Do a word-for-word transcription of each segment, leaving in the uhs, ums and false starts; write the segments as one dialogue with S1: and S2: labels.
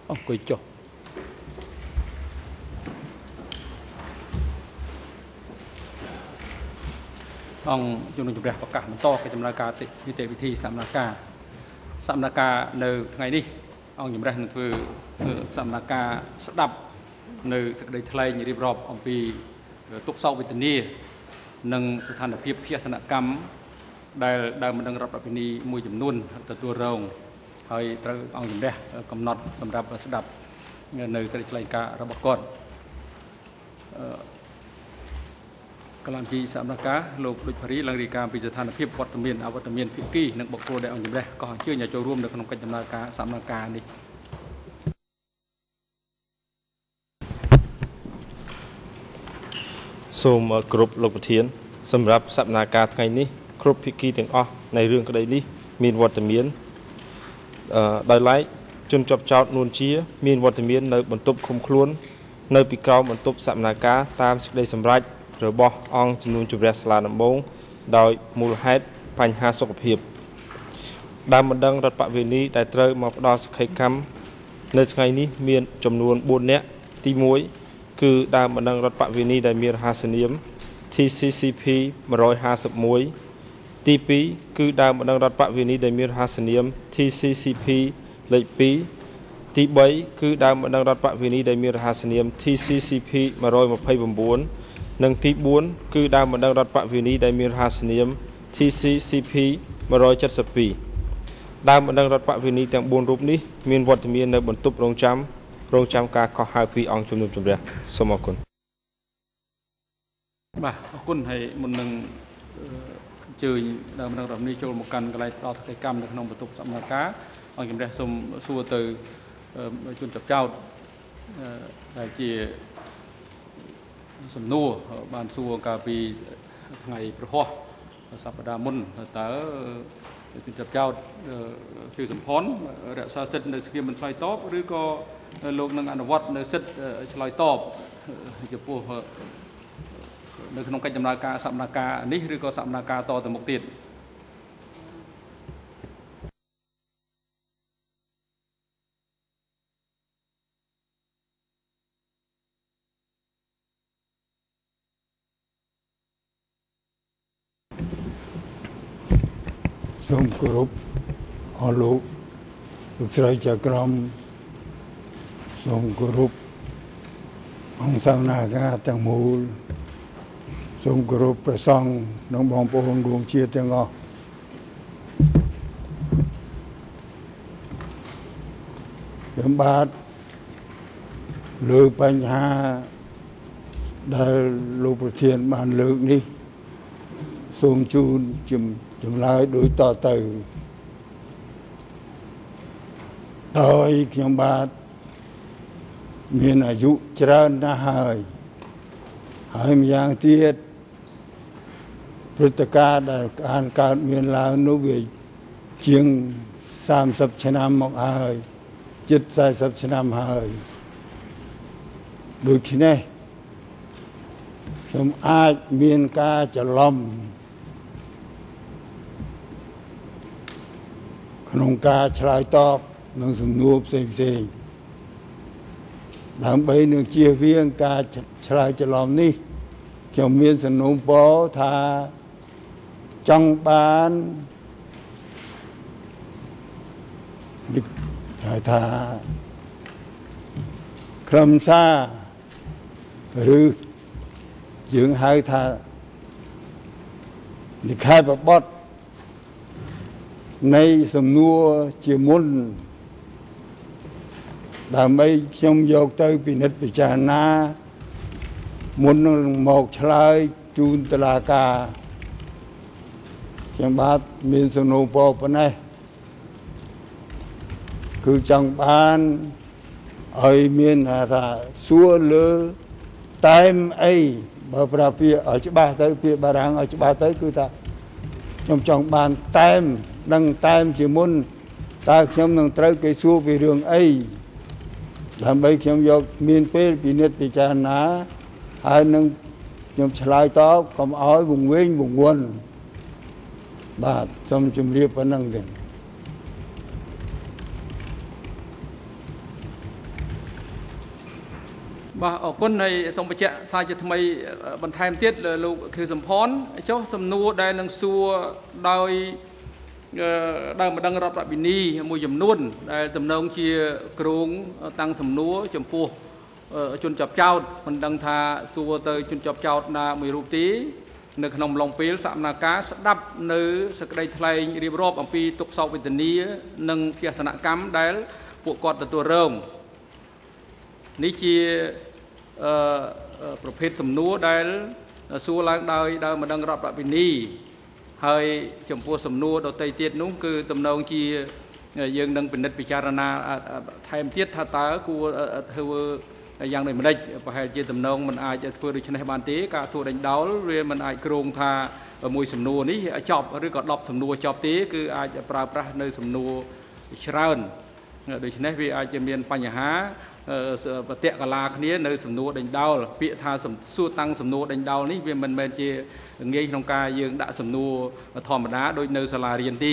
S1: អង្គុយចុះអង្គជំនុំជម្រះប្រកាសបន្តកិច្ចដំណើរការនីតិវិធីសកម្មភាពសកម្មភាពនៅថ្ងៃនេះអង្គជំរះនឹងធ្វើសកម្មភាពស្ដាប់នៅសេចក្តីថ្លែងរៀបរាប់អំពីទុក្ខសោកវេទនានិងស្ថានភាពភាសនកម្មដែលដើមមិនដឹងរដ្ឋប្រពៃណីមួយចំនួនទទួលរងហើយត្រូវអង្គជំរះកំណត់សម្រាប់ស្ដាប់នៅសេចក្តីថ្លែងការណ៍របស់គាត់កលាមជីសកម្មភាពលោកដូចផារីឡើងរាយការណ៍ពីស្ថានភាពវត្តមានអវត្តមានភាគីនិងបុគ្គលដែលអង្គជំរះក៏អញ្ជើញឲ្យចូលរួមនៅក្នុងកិច្ចដំណើរការសកម្មភាពនេះ
S2: សូមគ្រប់លោកប្រធានសម្រាប់សកម្មភាពថ្ងៃនេះគ្រប់ភាគីទាំងអស់នៃរឿងក្តីនេះមានវត្តមានដោយឡែកជនជាប់ចោតនួនជាមានវត្តមាននៅបន្ទប់ឃុំខ្លួននៅពីក្រោមបន្ទប់សកម្មភាពតាមសេចក្តីសម្រេចរបស់អង្គជំនុំជម្រះសាលាដំបងដោយមូលហេតុបញ្ហាសុខភាពដើមបណ្ដឹងរដ្ឋបវេនីដែលត្រូវមកផ្ដល់សក្ខីកម្មនៅថ្ងៃនេះមានចំនួនបួននាក់ទីមួយគឺដើមបណ្ដឹងរដ្ឋបវេនីដែលមានរហស្សនាម T C C P một hai mộtទីពីរគឺដើមបណ្ដឹងរដ្ឋបវេនីដែលមានរហស្សនាម T C C P លេខពីរទីបីគឺដើមបណ្ដឹងរដ្ឋបវេនីដែលមានរហស្សនាម T C C P một hai chínនិងទីបួនគឺដើមបណ្ដឹងរដ្ឋបវេនីដែលមានរហស្សនាម T C C P một bảy haiដើមបណ្ដឹងរដ្ឋបវេនីទាំងបួនរូបនេះមានវត្តមាននៅបន្ទប់រងចាំរងចាំការកោះហៅពីអង្គជំនុំជម្រះសូមអរគុណ
S1: បាទអរគុណហើយមុននឹងអញ្ជើញដើមបណ្ដឹងរដ្ឋនេះចូលមកកាន់កន្លែងផ្ដល់សកម្មនៅក្នុងបន្ទប់សកម្មភាពអង្គជំរះសូមសួរទៅជនជាប់ចោតដែលជាសំណួរបានសួរកាលពីថ្ងៃប្រហោះសប្តាហ៍មុនតើជនជាប់ចោតគឺសំផនរក្សាសិទ្ធិនៅស្គៀមមិនឆ្លើយតបឬក៏លោកនឹងអនុវត្តនៅសិទ្ធិឆ្លើយតបចំពោះនៅក្នុងកិច្ចដំណើរការសកម្មភាពនេះឬក៏សកម្មភាពតទៅមុខទៀត
S3: សូមគោរពអរលោកលោកស្រីចក្រមសូមគោរពអង្គសនាការទាំងមូលសូមគោរពព្រះសង្ឃនិងបងប្អូនរួមជាតិទាំងអស់ខ្ញុំបាទលើបញ្ហាដែលលោកប្រធានបានលើកនេះសូមជូនជំចម្លើយដូចតទៅដោយខ្ញុំបាទមានអាយុច្រើនណាស់ហើយហើយម្យ៉ាងទៀតព្រឹត្តិការណ៍ដែលការកើតមានឡើងនោះវាជាងសាមសិបឆ្នាំមកហើយជិតสี่สิบឆ្នាំហើយដូច្នេះខ្ញុំអាចមានការច្រឡំក្នុងការឆ្លើយតបនឹងសំណួរផ្សេងផ្សេងដើម្បីនឹងជៀសវាងការឆ្លើយច្រឡំនេះខ្ញុំមានសំណូមពរថាចង់បានហៅថាក្រុមសារឬយើងហៅថានិកាយបបត្តិនៃសំណួរជាមុនដើម្បីខ្ញុំយកទៅពិនិត្យពិចារណាមុននឹងមកឆ្លើយជូនតុលាការខ្ញុំបាទមានសំណូមពរប៉ុណ្ណេះគឺចង់បានឲ្យមានថាសួរលើតែមអីបើប្រាប់ពាក្យឲ្យច្បាស់ទៅពាក្យបារាំងឲ្យច្បាស់ទៅគឺថាខ្ញុំចង់បានតែមដឹងតែមជាមុនតើខ្ញុំនឹងត្រូវគេសួរពីរឿងអីដើម្បីខ្ញុំយកមានពេលពិនិត្យពិចារណាហើយនឹងខ្ញុំឆ្លើយតបកុំឲ្យវង្វេងវង្វាន់បាទសូមជម្រាបប៉ុណ្ណឹងទេ
S1: បាទអរគុណហើយសូមបញ្ជាក់សារជាថ្មីបន្ថែមទៀតលោកខៀវសំផនចុះសំណួរដែលនឹងសួរដោយដើមម្ដងរដ្ឋវិនីមួយចំនួនដែលតំណងជាគ្រងតាំងសំណួរចំពោះជនជាប់ចោតមិនដឹងថាសួរទៅជនជាប់ចោតណាមួយរូបទេនៅក្នុងឡុងពេលសកម្មភាពស្ដាប់នៅសេចក្តីថ្លែងរៀបរាប់អំពីទុក្ខសោកវេទនានិងភ័យកម្មដែលពួកគាត់ទទួលរងនេះជាប្រភេទសំណួរដែលសួរឡើងដោយដើមម្ដងរដ្ឋវិនីហើយចំពោះសំណួរដទៃទៀតនោះគឺតំណងជាយើងនឹងពិនិត្យពិចារណាថែមទៀតថាតើគួរធ្វើយ៉ាងដូចម្ដេចប្រហែលជាតំណងមិនអាចធ្វើដូច្នេះបានទេការធ្វើដេញដោលវាមិនអាចគ្រោងថាមួយសំណួរនេះចប់ឬក៏ដប់សំណួរចប់ទេគឺអាចប្រើប្រាស់នៅសំណួរច្រើនដូច្នេះវាអាចจะមានបញ្ហាប្រតិកាឡាគ្នានៅសំណួរដេញដោលពាក្យថាសួរតាំងសំណួរដេញដោលនេះវាមិនមែនជាងាយក្នុងការយើងដាក់សំណួរធម្មតាដូចនៅសាលារៀនទេ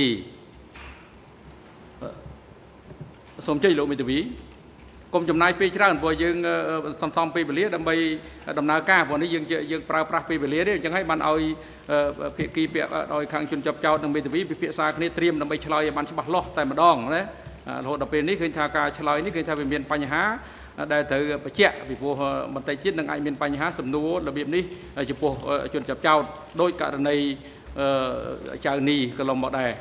S1: សូមជ័យលោកមេធាវីកុំចំណាយពេលច្រើនព្រោះយើងសំសំពេលវេលាដើម្បីដំណើរការព្រោះនេះយើងយើងប្រើប្រាស់ពេលវេលាទេអញ្ចឹងហើយបានឲ្យភាគីពាក់ដោយខាងជនជាប់ចោតនិងមេធាវីពិភាក្សាគ្នាត្រៀមដើម្បីឆ្លើយឲ្យបានច្បាស់លាស់តែម្ដងណារហូតដល់ពេលនេះឃើញថាការឆ្លើយនេះឃើញថាវាមានបញ្ហាដែលត្រូវបញ្ជាក់ពីព្រោះបន្តិចទៀតនឹងអាចមានបញ្ហាសំណួររបៀបនេះចំពោះជនជាប់ចោតដោយករណីចៅនីកន្លងមកដែរ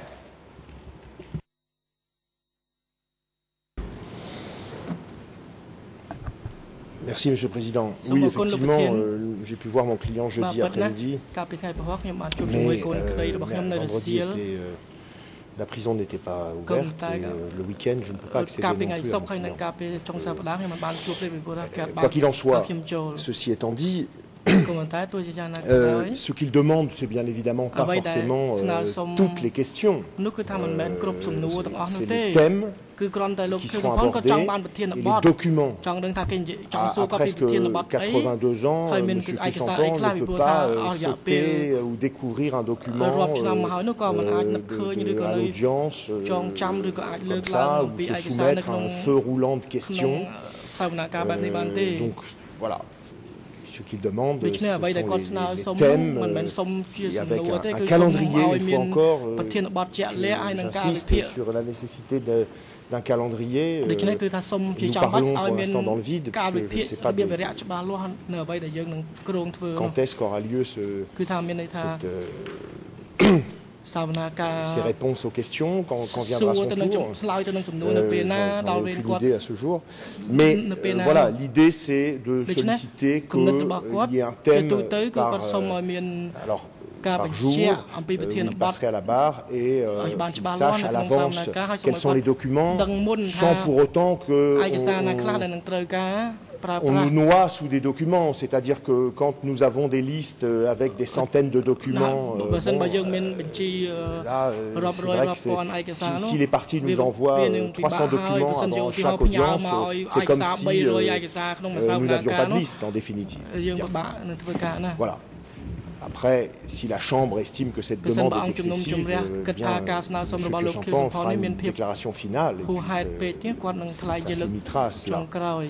S4: Merci Monsieur le Président. Oui, effectivement, euh, j'ai pu voir mon client jeudi après-midi, mais euh, vendredi était, euh, la prison n'était pas ouverte et euh, le week-end je ne peux pas accéder non plus à mon client. Euh, quoi qu'il en soit, ceci étant dit, euh, ce qu'il demande, c'est bien évidemment pas forcément euh, toutes les questions. Euh, c'est les thèmes qui seront abordés et les documents. À, à presque quatre-vingt-deux ans, euh, M. Chrysanthon ne peut pas euh, sauter euh, ou découvrir un document euh, euh, de, à l'audience euh, comme ça, ou se soumettre à un feu roulant de questions. Euh, donc voilà. Ce qu'il demande, ce sont les, les, les thèmes, euh, et avec un, un calendrier, une fois encore, euh, j'insiste sur la nécessité d'un calendrier. Euh, nous parlons pour l'instant dans le vide, puisque je ne sais pas de, quand est-ce qu'aura lieu ce, cette... Euh, ces réponses aux questions, quand, quand viendra son tour, euh, j'en ai aucune idée à ce jour. Mais euh, voilà, l'idée c'est de solliciter qu'il euh, y ait un thème par, euh, alors, par jour euh, où il passerait à la barre et euh, qu'il sache à l'avance quels sont les documents, sans pour autant que on, on nous noie sous des documents, c'est-à-dire que quand nous avons des listes avec des centaines de documents, euh, bon, euh, là, euh, c'est vrai que si, si les parties nous envoient euh, trois cents documents avant chaque audience, euh, c'est comme si euh, euh, nous n'avions pas de liste en définitive. Bien. Voilà. Après, si la Chambre estime que cette demande est excessive, euh, bien, M. Chrysanthon fera une déclaration finale et puis ça, ça se limitera à cela.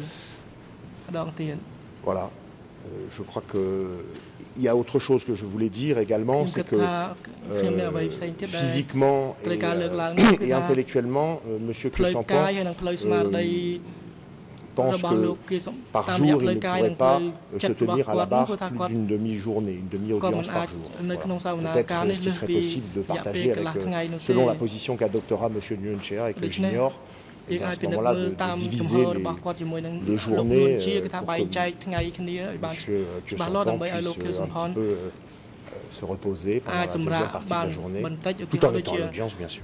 S4: Voilà. Euh, je crois qu'il y a autre chose que je voulais dire également, c'est que euh, physiquement et, euh, et intellectuellement, euh, M. Chrysanthon euh, pense que par jour, il ne pourrait pas euh, se tenir à la barre plus d'une demi-journée, une demi-audience par jour. Voilà. Peut-être qu'il serait possible de partager avec, euh, selon la position qu'adoptera M. Nguyen-Chia et que j'ignore, et à ce moment-là de, de diviser les, les journées euh, pour que M. Chrysanthon puisse euh, un petit peu euh, se reposer pendant la deuxième partie de la journée, tout en étant à l'audience, bien sûr.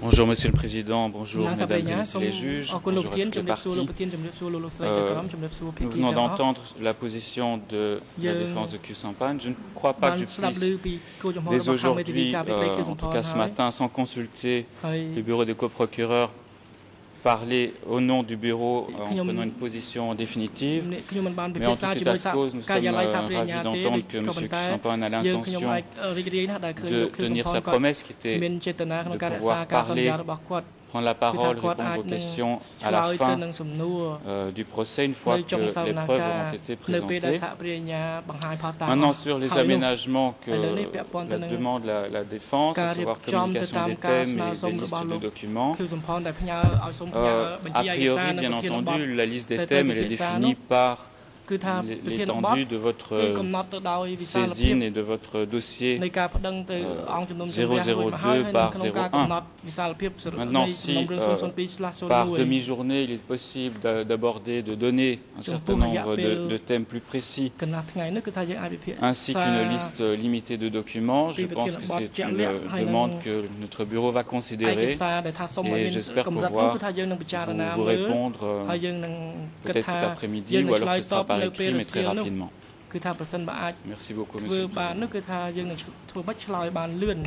S5: Bonjour Monsieur le Président, bonjour Mesdames et Messieurs les juges, bonjour à toutes les parties. Euh, nous venons d'entendre la position de la défense de Khieu Samphan. Je ne crois pas que je puisse, dès aujourd'hui, euh, en tout cas ce matin, sans consulter le bureau des coprocureurs, parler au nom du bureau en prenant une position définitive. Mais en tout état de cause, nous sommes euh, ravis d'entendre que M. Khieu Samphan a l'intention de tenir sa promesse qui était de pouvoir parler, prendre la parole, répondre aux questions à la fin euh, du procès, une fois que les preuves auront été présentées. Maintenant, sur les aménagements que la demande la, la défense, à savoir communication des thèmes et des listes de documents, euh, a priori, bien entendu, la liste des thèmes elle est définie par l'étendue de votre saisine et de votre dossier euh, zéro zéro deux par zéro un. Maintenant, si euh, par demi-journée, il est possible d'aborder, de donner un certain nombre de, de thèmes plus précis, ainsi qu'une liste limitée de documents, je pense que c'est une demande que notre bureau va considérer et j'espère pouvoir vous, vous répondre euh, peut-être cet après-midi ou alors ce sera par écrit, mais très rapidement. Merci beaucoup, Monsieur le Président.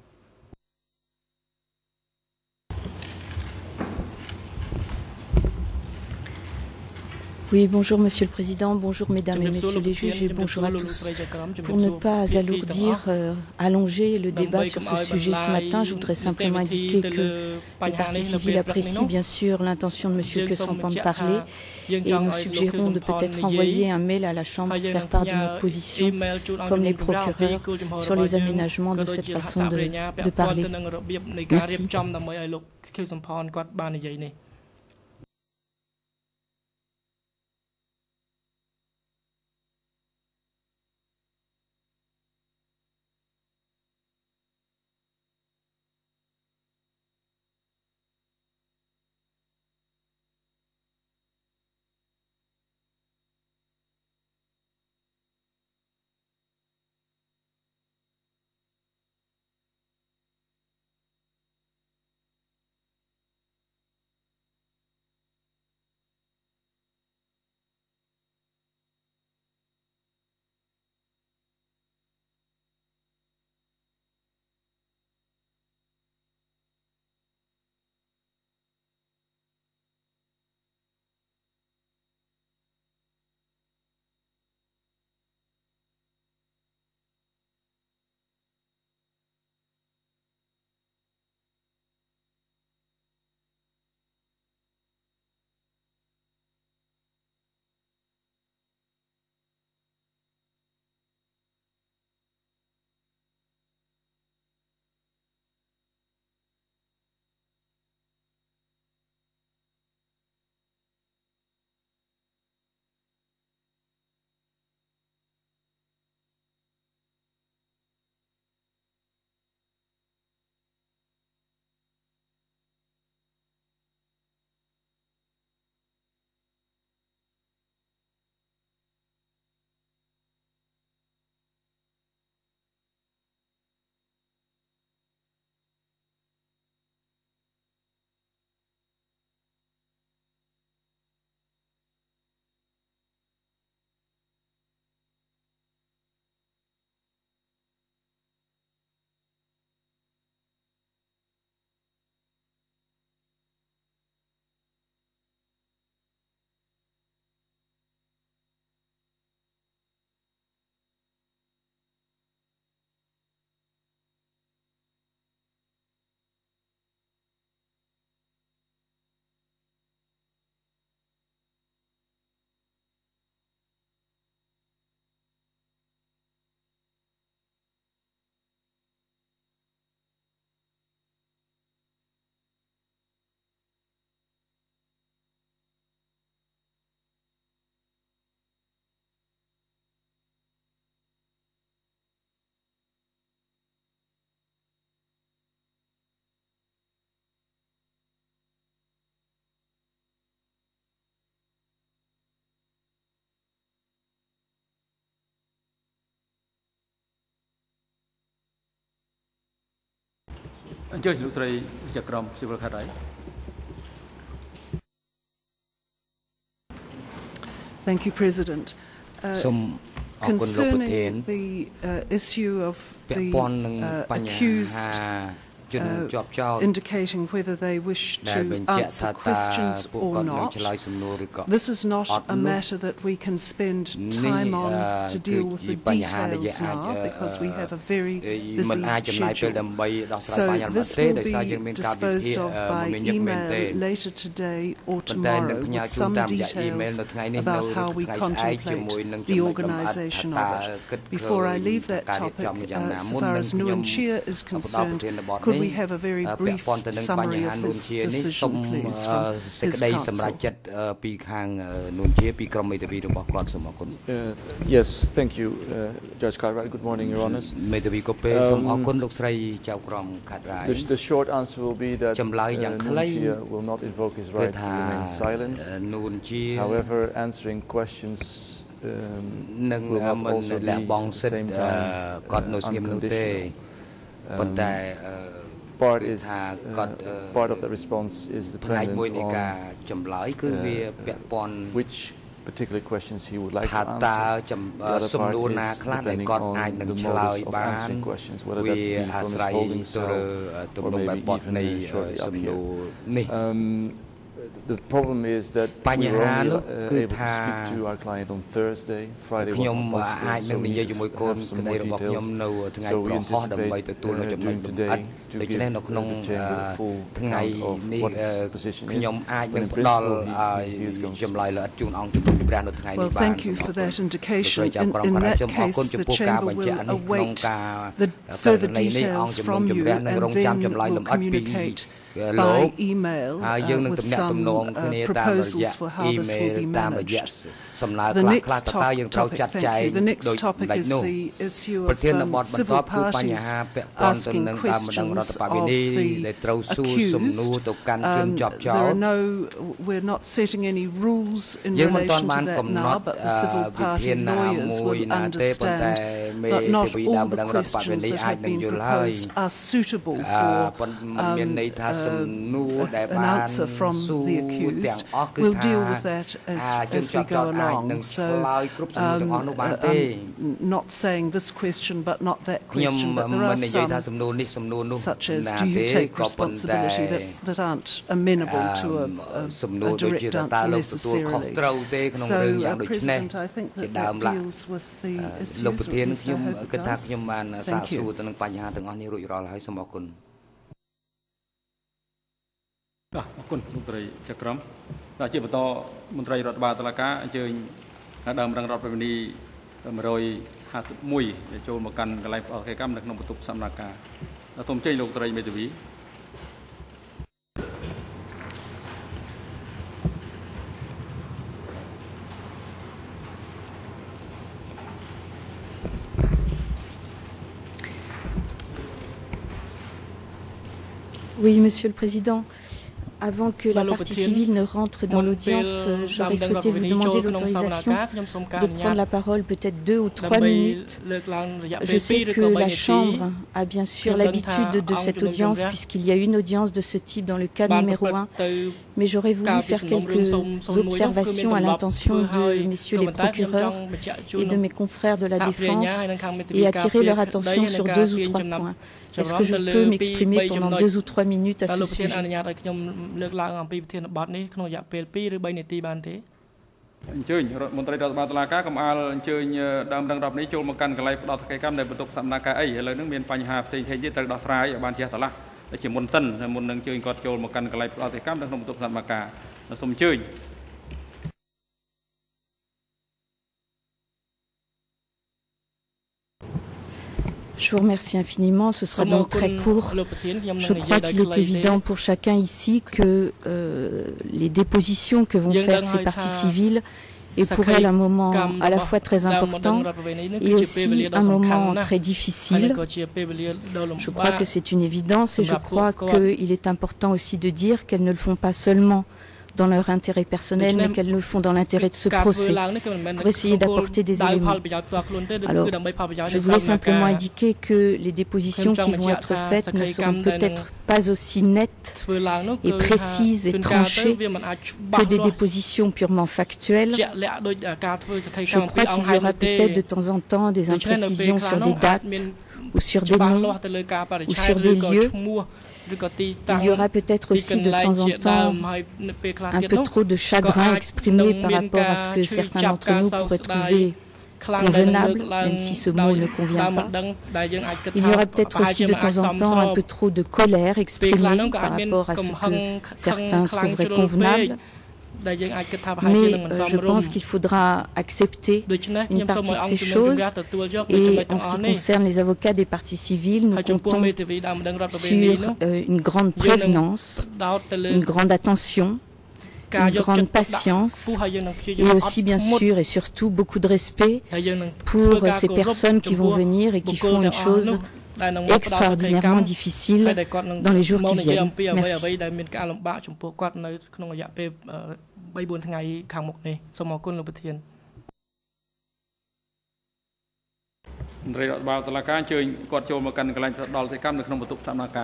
S6: Oui, bonjour Monsieur le Président, bonjour Mesdames et Messieurs les juges et bonjour à tous. Pour ne pas alourdir, euh, allonger le débat sur ce sujet ce matin, je voudrais simplement indiquer que les parties civiles apprécient bien sûr l'intention de Monsieur Khieu Samphan de parler et nous suggérons de peut-être envoyer un mail à la Chambre pour faire part de notre position, comme les procureurs, sur les aménagements de cette façon de, de parler. Merci.
S7: Thank you, President. Uh, concerning the uh, issue of the uh, accused Uh, indicating whether they wish to answer questions or not. This is not a matter that we can spend time on to deal with the details now, because we have a very busy schedule. So this will be disposed of by email later today or tomorrow with some details about how we contemplate the organisation of it. Before I leave that topic, uh, so far as Nguyen Chia is concerned, could we have a very brief summary of his decision, please, from his counsel?
S8: Uh, yes, thank you, uh, Judge Cartwright. Good morning, Your Honours. Um, the, the short answer will be that uh, Nguyen Chia will not invoke his right to remain silent. However, answering questions um, will not also be at the same time uh, unconditional. Um, Part is uh, part of the response is dependent on uh, which particular questions he would like to answer. The other part is depending on the modus of answering questions, whether that be from his holding cell or maybe even shortly up here. Um, The problem is that we were only uh, able to speak to our client on Thursday. Friday was not possible, so we need to have some more details. So we anticipate uh, doing today to give uh, the Chamber a full account of what his position is. But in principle, he, he is going to speak.
S7: Well, thank you for that indication. In, in that case, the Chamber will await the further details from you, and then will communicate by email uh, with some uh, proposals for how this will be managed. The next top topic, thank you. The next topic is the issue of um, civil parties asking questions of the accused. Um, there are no, we're not setting any rules in relation to that now, but the civil party lawyers will understand that not all the questions that have been proposed are suitable for um, uh, an answer from the accused. We'll deal with that as, as we go along. So um, uh, I'm not saying this question but not that question, but there are some, such as do you take responsibility, that, that aren't amenable to a, a, a direct answer necessarily. So, uh, President, I think that that deals with the issues with Mister Hope. Thank you.
S1: អរគុណមន្ត្រីជាក្រុមដល់ជាបន្តមន្ត្រីរដ្ឋបាលតុលាការអញ្ជើញដើមរងរដ្ឋប្រវេនី151ដែលចូលមកកាន់កន្លែងផ្ដល់កិច្ចកម្មនៅក្នុងបន្ទប់សកម្មការសូមអញ្ជើញលោកត្រីមេធាវី
S6: Oui, Monsieur le Président. Avant que la partie civile ne rentre dans l'audience, j'aurais souhaité vous demander l'autorisation de prendre la parole peut-être deux ou trois minutes. Je sais que la Chambre a bien sûr l'habitude de cette audience puisqu'il y a une audience de ce type dans le cas numéro un, mais j'aurais voulu faire quelques observations à l'intention de messieurs les procureurs et de mes confrères de la défense et attirer leur attention sur deux ou trois points. Est-ce que je peux m'exprimer pendant deux ou trois minutes à ce sujet?
S1: អញ្ជើញរដ្ឋមន្ត្រីរដ្ឋបាលតុលាការកុំអាលអញ្ជើញដើមរងរដ្ឋនេះចូលមកកាន់កន្លែងផ្ដល់កិច្ចកម្មដែលបន្ទប់សម្ដែងការអីឥឡូវនេះមានបញ្ហាផ្សេងៗទៀតត្រូវដោះស្រាយឲ្យបានជាស្រឡះជាមុនសិនមុននឹងអញ្ជើញគាត់ចូលមកកាន់កន្លែងផ្ដល់កិច្ចកម្មនៅក្នុងបន្ទប់សម្ដែងការសូមអញ្ជើញ
S6: Je vous remercie infiniment, ce sera donc très court. Je crois qu'il est évident pour chacun ici que euh, les dépositions que vont faire ces parties civiles est pour elle un moment à la fois très important et aussi un moment très difficile. Je crois que c'est une évidence et je crois qu'il est important aussi de dire qu'elles ne le font pas seulement dans leur intérêt personnel, mais qu'elles le font dans l'intérêt de ce procès, pour essayer d'apporter des éléments. Alors, je voulais simplement indiquer que les dépositions qui vont être faites ne seront peut-être pas aussi nettes et précises et tranchées que des dépositions purement factuelles. Je crois qu'il y aura peut-être de temps en temps des imprécisions sur des dates ou sur des noms ou sur des lieux. Il y aura peut-être aussi de temps en temps un peu trop de chagrin exprimé par rapport à ce que certains d'entre nous pourraient trouver convenable, même si ce mot ne convient pas. Il y aura peut-être aussi de temps en temps un peu trop de colère exprimée par rapport à ce que certains trouveraient convenable. Mais euh, je pense qu'il faudra accepter une partie de ces choses. Et en ce qui concerne les avocats des parties civiles, nous comptons sur euh, une grande prévenance, une grande attention, une grande patience et aussi bien sûr et surtout beaucoup de respect pour ces personnes qui vont venir et qui font une chose extraordinairement difficile dans les jours qui viennent. Merci.
S9: បីបួនថ្ងៃខាងមុខនេះសូមអរគុណលោកប្រធាន មន្ត្រីរដ្ឋបាលតុលាការអញ្ជើញគាត់ចូលមកកាន់កន្លែងផ្ដល់សេចក្ដីកម្មនៅក្នុងបន្ទប់សកម្មការ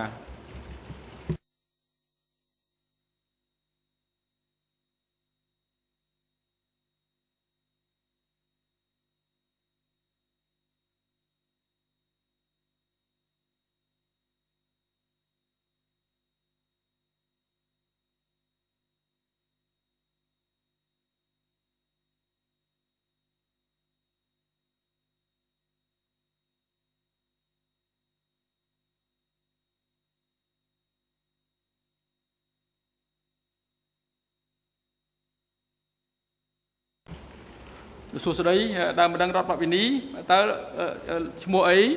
S9: សួស្តីដើមម្ដងរដ្ឋបវិនីតើឈ្មោះអី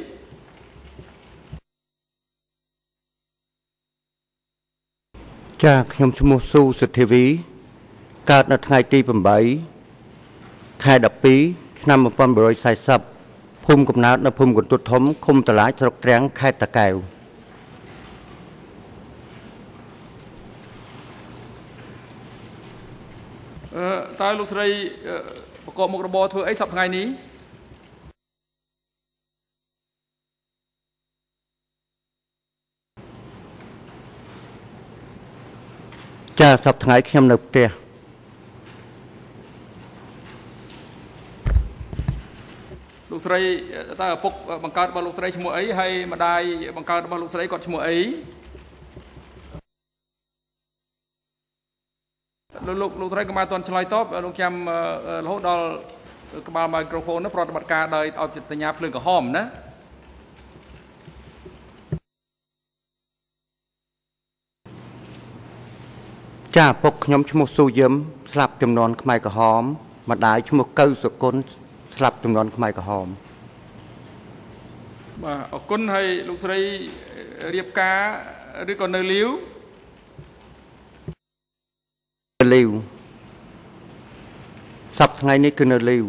S9: ចាខ្ញុំឈ្មោះស៊ូសុធាវីកើតនៅថ្ងៃទី 8 ខែ 12 ឆ្នាំ 1940 ភូមិកំណើតនៅភូមិកន្ទុតធំឃុំតឡាចស្រុកទ្រាំងខេត្តតាកែវអឺតើលោកស្រី ប្រកបមុខរបរធ្វើអីសប្តាហ៍ថ្ងៃនេះចាសប្តាហ៍ថ្ងៃខ្ញុំនៅផ្ទះលោកស្រីតើឪពុកបង្កើតរបស់លោកស្រីឈ្មោះអីហើយម្ដាយបង្កើតរបស់លោកស្រីគាត់ឈ្មោះអីលោកលោកស្រីក៏មកអត់ទាន់ឆ្លើយតបលោកចាំរហូតដល់ក្បាលមីក្រូហ្វូនប្រតិបត្តិការដោយឲ្យបញ្ញាភ្លើងក្រហមណាចាពុកខ្ញុំឈ្មោះស៊ូយឹមស្លាប់ចំនួនខ្មែរក្រហមម្ដាយឈ្មោះកៅសុគន្ធស្លាប់ចំនួនខ្មែរក្រហមបាទអរគុណហើយលោកស្រីរៀបការឬក៏នៅលាវ លាវសប្តាហ៍ថ្ងៃនេះគឺនៅលាវ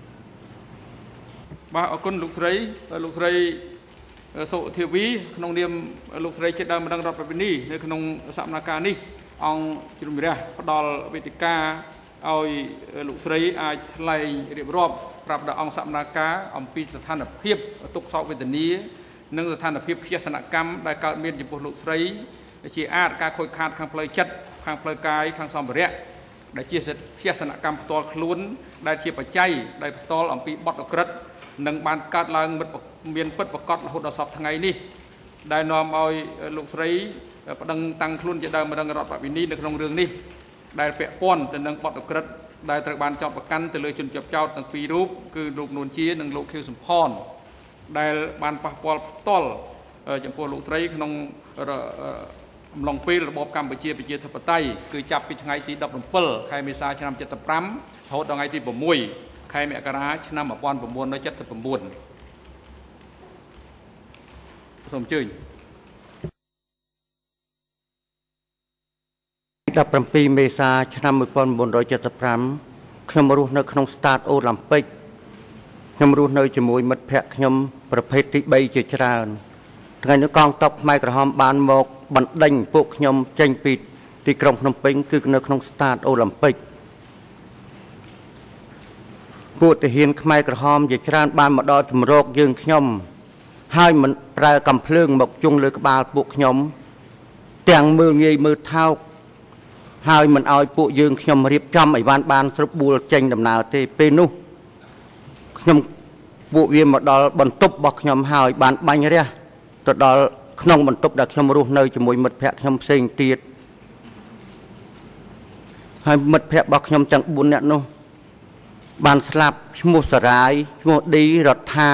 S9: បាទអរគុណលោកស្រីលោកស្រីសុធាវីក្នុងនាមលោកស្រីជាដើមម្ដងរដ្ឋបវេនីនៅក្នុងសកម្មភាពនេះអង្គជំនុំជម្រះផ្ដល់វេទិកាឲ្យលោកស្រីអាចថ្លែងរៀបរាប់ប្រាប់ដល់អង្គសកម្មភាពអំពីស្ថានភាពទុក្ខសោកវេទនានិងស្ថានភាពភ័យសនកម្មដែលកើតមានចំពោះលោកស្រីជាអាចការខូចខាតខាងផ្លូវចិត្ត ខាងផ្លូវកាយខាងសម្ភារៈដែលជាភ័យសនកម្មផ្ទាល់ខ្លួនដែលជាបច្ច័យដែលផ្ទាល់អំពីបទអក្រិតនិងបានកើតឡើងមានពិតប្រកបរហូតដល់សប្តាហ៍ថ្ងៃនេះដែលនាំឲ្យលោកស្រីប្តឹងតាំងខ្លួនជាដើមម្ដងរដ្ឋបវេនីនៅក្នុងរឿងនេះដែលពាក់ព័ន្ធទៅនឹងបទអក្រិតដែលត្រូវបានចោទប្រកាន់ទៅលើជនជាប់ចោទទាំងពីររូបគឺលោកនួនជានិងលោកខៀវសំផនដែលបានប៉ះពាល់ផ្ទាល់ចំពោះលោកស្រីក្នុង អំឡុងពេលរបបកម្ពុជាប្រជាធិបតេយ្យគឺចាប់ពីថ្ងៃទី 17 ខែមេសាឆ្នាំ 75 រហូតដល់ថ្ងៃទី 6 ខែមករាឆ្នាំ 1979 សូមអញ្ជើញ 17 មេសាឆ្នាំ 1975 ខ្ញុំរស់នៅក្នុងស្តាតអូឡាំពិកខ្ញុំរស់នៅជាមួយមិត្តភ័ក្តិខ្ញុំប្រភេទទី 3 ជាច្រើនថ្ងៃនេះកងទ័ពខ្មែរក្រហមបានមក បណ្ដេញពួកខ្ញុំចេញពី
S10: ទីក្រុងភ្នំពេញគឺនៅក្នុងស្តាតអូឡ িম্প ពិកពួកទាហានខ្មែរក្រហមជាច្រើនបានមកដល់ជំរកយើងខ្ញុំហើយមិនប្រើកំភ្លើងមកជុងលើក្បាលពួកខ្ញុំទាំងមើលងាយមើលថោកហើយមិនអោយពួកយើងខ្ញុំរៀបចំអីវ៉ាន់បានស្រុបបួលចេញដំណើរទេពេលនោះខ្ញុំពួកវាមកដល់បន្ទប់របស់ខ្ញុំហើយបានបាញ់រះទៅដល់ក្នុងបន្ទប់ដែលខ្ញុំរស់នៅជាមួយមិត្តភ័ក្តិខ្ញុំផ្សេងទៀតហើយមិត្តភ័ក្តិរបស់ខ្ញុំទាំងបួននាក់នោះបានស្លាប់ឈ្មោះសារាយឈ្មោះឌីរដ្ឋា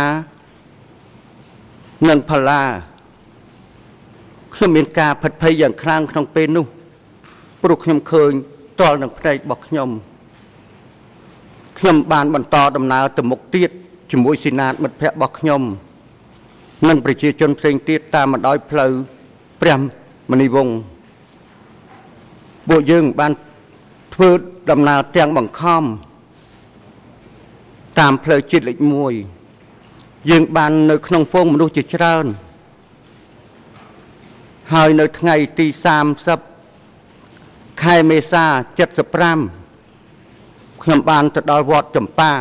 S10: និងផល្លាខ្ញុំមានការផិតភ័យយ៉ាងខ្លាំងក្នុងពេលនោះព្រោះខ្ញុំឃើញតល់នឹងភ្នែករបស់ខ្ញុំខ្ញុំបានបន្តដំណើរទៅមុខទៀតជាមួយសេនាមិត្តភ័ក្តិរបស់ខ្ញុំនិងប្រជាជនផ្សេងទៀតតាមបណ្ដោយផ្លូវព្រះមនីវង្សពួកយើងបានធ្វើដំណើរទាំងបង្ខំតាមផ្លូវជាតិលេខមួយយើងបាននៅក្នុងហ្វូងមនុស្សជាច្រើនហើយនៅថ្ងៃទីសាមសិបខែមេសាเจ็ดสิบห้าខ្ញុំបានទៅដល់វត្តចម្ប៉ា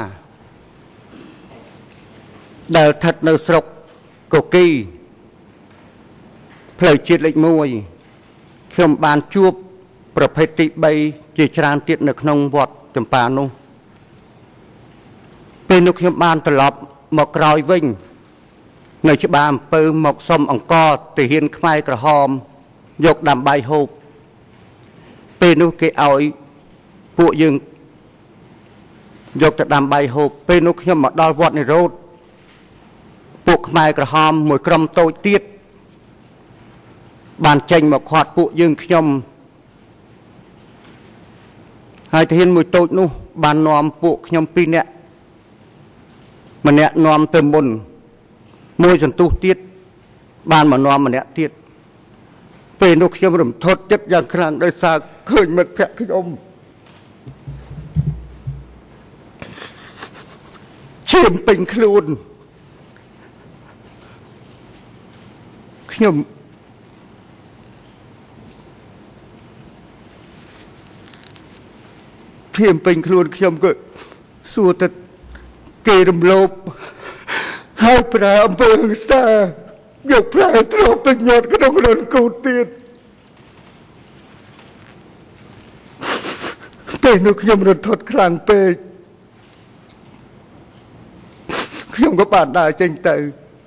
S10: ដែលស្ថិតនៅស្រុកកូគីផ្លូវជាតិលេខមួយខ្ញុំបានជួបប្រភេទទីបីជាច្រើនទៀតនៅក្នុងវត្តចម្ប៉ានោះពេលនោះខ្ញុំបានត្រឡប់មកក្រោយវិញនៅច្បារអំពើមកសុំអង្គទាហានខ្មែរក្រហមយកដាំបាយហូបពេលនោះគេឲ្យពួកយើងយកទៅដាំបាយហូបពេលនោះខ្ញុំមកដល់វត្តនិរោធពួកខ្មែរក្រហមមួយក្រុមតូចទៀតបានចេញមកខាត់ពួកយើងខ្ញុំហើយទាហានមួយតូចនោះបាននាំពួកខ្ញុំពីរនាក់ម្នាក់នាំទៅមុនមួយសន្ទុះទៀតបានមកនាំម្នាក់ទៀតពេលនោះខ្ញុំរំថត់ចិត្តយ៉ាងខ្លាំងដោយសារឃើញមិត្តភក្តិខ្ញុំឈាមពេញខ្លួនខ្ញុំឈាមពេញខ្លួនខ្ញុំក៏សួរទៅគេរំលោភហើយប្រើអំពើហិង្សាយកផ្លែទ្រពទៅញាត់ក្នុងរនគូតទៀតពេលនោះខ្ញុំរត់ថត់ខ្លាំងពេកខ្ញុំក៏បានដើរចេញទៅ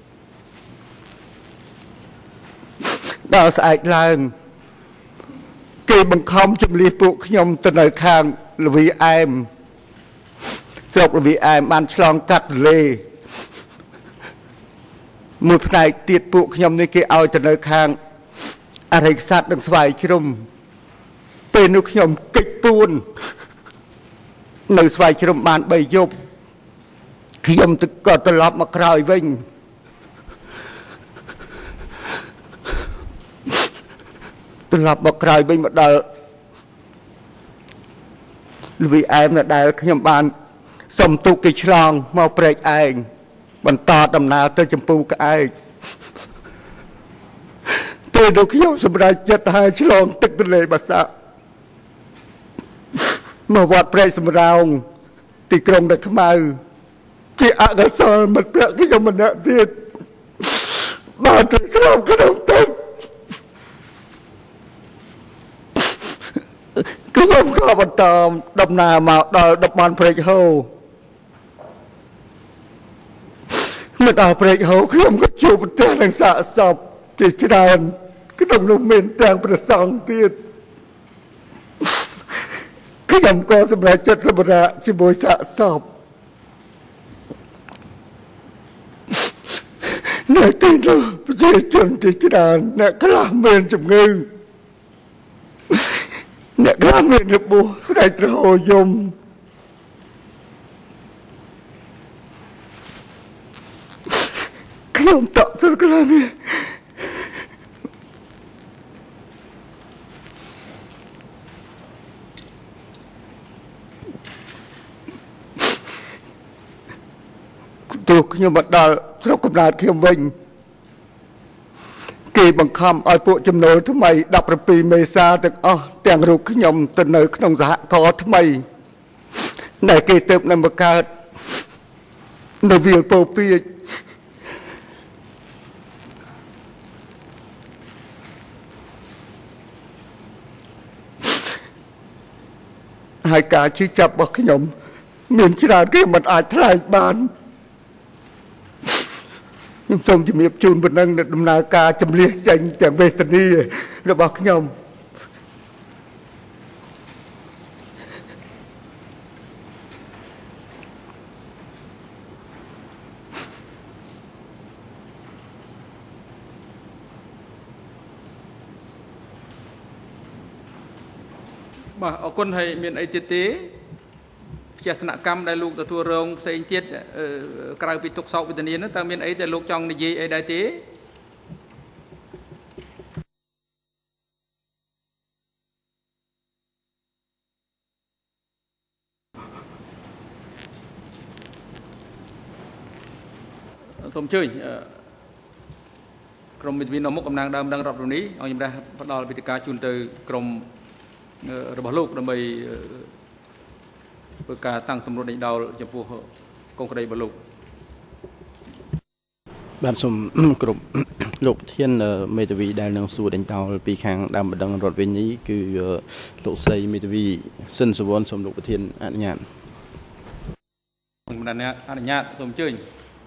S10: ដល់ស្អែកឡើងគេបង្ខំជំលះពួកខ្ញុំទៅនៅខាងលវីអែមស្រុកលវីអែមបានឆ្លងកាត់ទន្លេមួយផ្នែកទៀតពួកខ្ញុំនេះគេឲ្យទៅនៅខាងអរិយស័ព្ទនិងស្វាយជ្រុំពេលនោះខ្ញុំកិច្ចពួននៅស្វាយជ្រុំបានបីយប់ខ្ញុំក៏ត្រឡប់មកក្រោយវិញត្រឡប់មកក្រោយវិញមកដល់លវីអែមដែលខ្ញុំបានសុំទុកគេឆ្លងមកព្រែកឯងបន្តដំណើរទៅចម្ពូក្អែកពេលនោះខ្ញុំសម្រេចចិត្តហើយឆ្លងទឹកទន្លេបាសាក់មកវត្តព្រែកសំរោងទីក្រុងតាខ្មៅជាអកុសលមិត្តភក្តិខ្ញុំម្នាក់ទៀតបានទៅស្លាប់ក្នុងទឹកខ្ញុំក៏បន្តដំណើរមកដល់តំបន់ព្រែកហូមកដល់ព្រែកហូខ្ញុំក៏ជួបប្រទះនឹងសាកសពជាច្រើនក្នុងនោះមានទាំងព្រះសង្ឃទៀតខ្ញុំក៏សម្រេចចិត្តសម្រាកជាមួយសាកសពនៅទីនោះប្រជាជនជាច្រើនអ្នកខ្លះមានជំងឺអ្នកខ្លះមានរបួសស្រែកទ្រហោយំខ្ញុំតក់ទៅខ្លះនេះទោះខ្ញុំមកដល់ស្រុកកំណើតខ្ញុំវិញគេ
S3: គេបង្ខំឲ្យពួកចំណូលថ្មីដប់ប្រាំពីរមេសាទាំងអស់ទាំងរូបខ្ញុំទៅនៅក្នុងសហគមន៍ថ្មីដែលគេទៅនឹងបង្កើតនៅវាលពោពាជហើយការជឿចាប់របស់ខ្ញុំមានច្រើនគេមិនអាចថ្លែងបានខ្ញុំសូមជំរាបជូនប៉ុណ្ណឹងនៅដំណើរការចម្លៀសចេញទាំងវេទនារបស់ខ្ញុំ
S9: បាទអរគុណហើយមានអីទៀតទេជាសនកម្មដែលលោកទទួលរងផ្សេងទៀតក្រៅពីទុកសោកវេទនានោះតើមានអីដែលលោកចង់និយាយអីដែរទេសូមអញ្ជើញក្រុមមេធាវីនៅមុខតំណាងដើមដឹងរដ្ឋនេះអង្គជំរះផ្ដល់វេទិកាជូនទៅក្រុមរបស់លោកដើម្បីធ្វើការតាំងទម្រង់ដេញដោលចំពោះកូនក្តីរបស់លោក
S11: បាទសូមគ្រប់លោកប្រធានមេធាវីដែលនឹងសួរដេញដោលពីខាងដើមបណ្ដឹងរដ្ឋវិញនេះគឺលោកស្រីមេធាវីស៊ិនសវណ្ណសូមលោកប្រធានអនុញ្ញាត
S9: បណ្ដឹងអនុញ្ញាតសូមអញ្ជើញ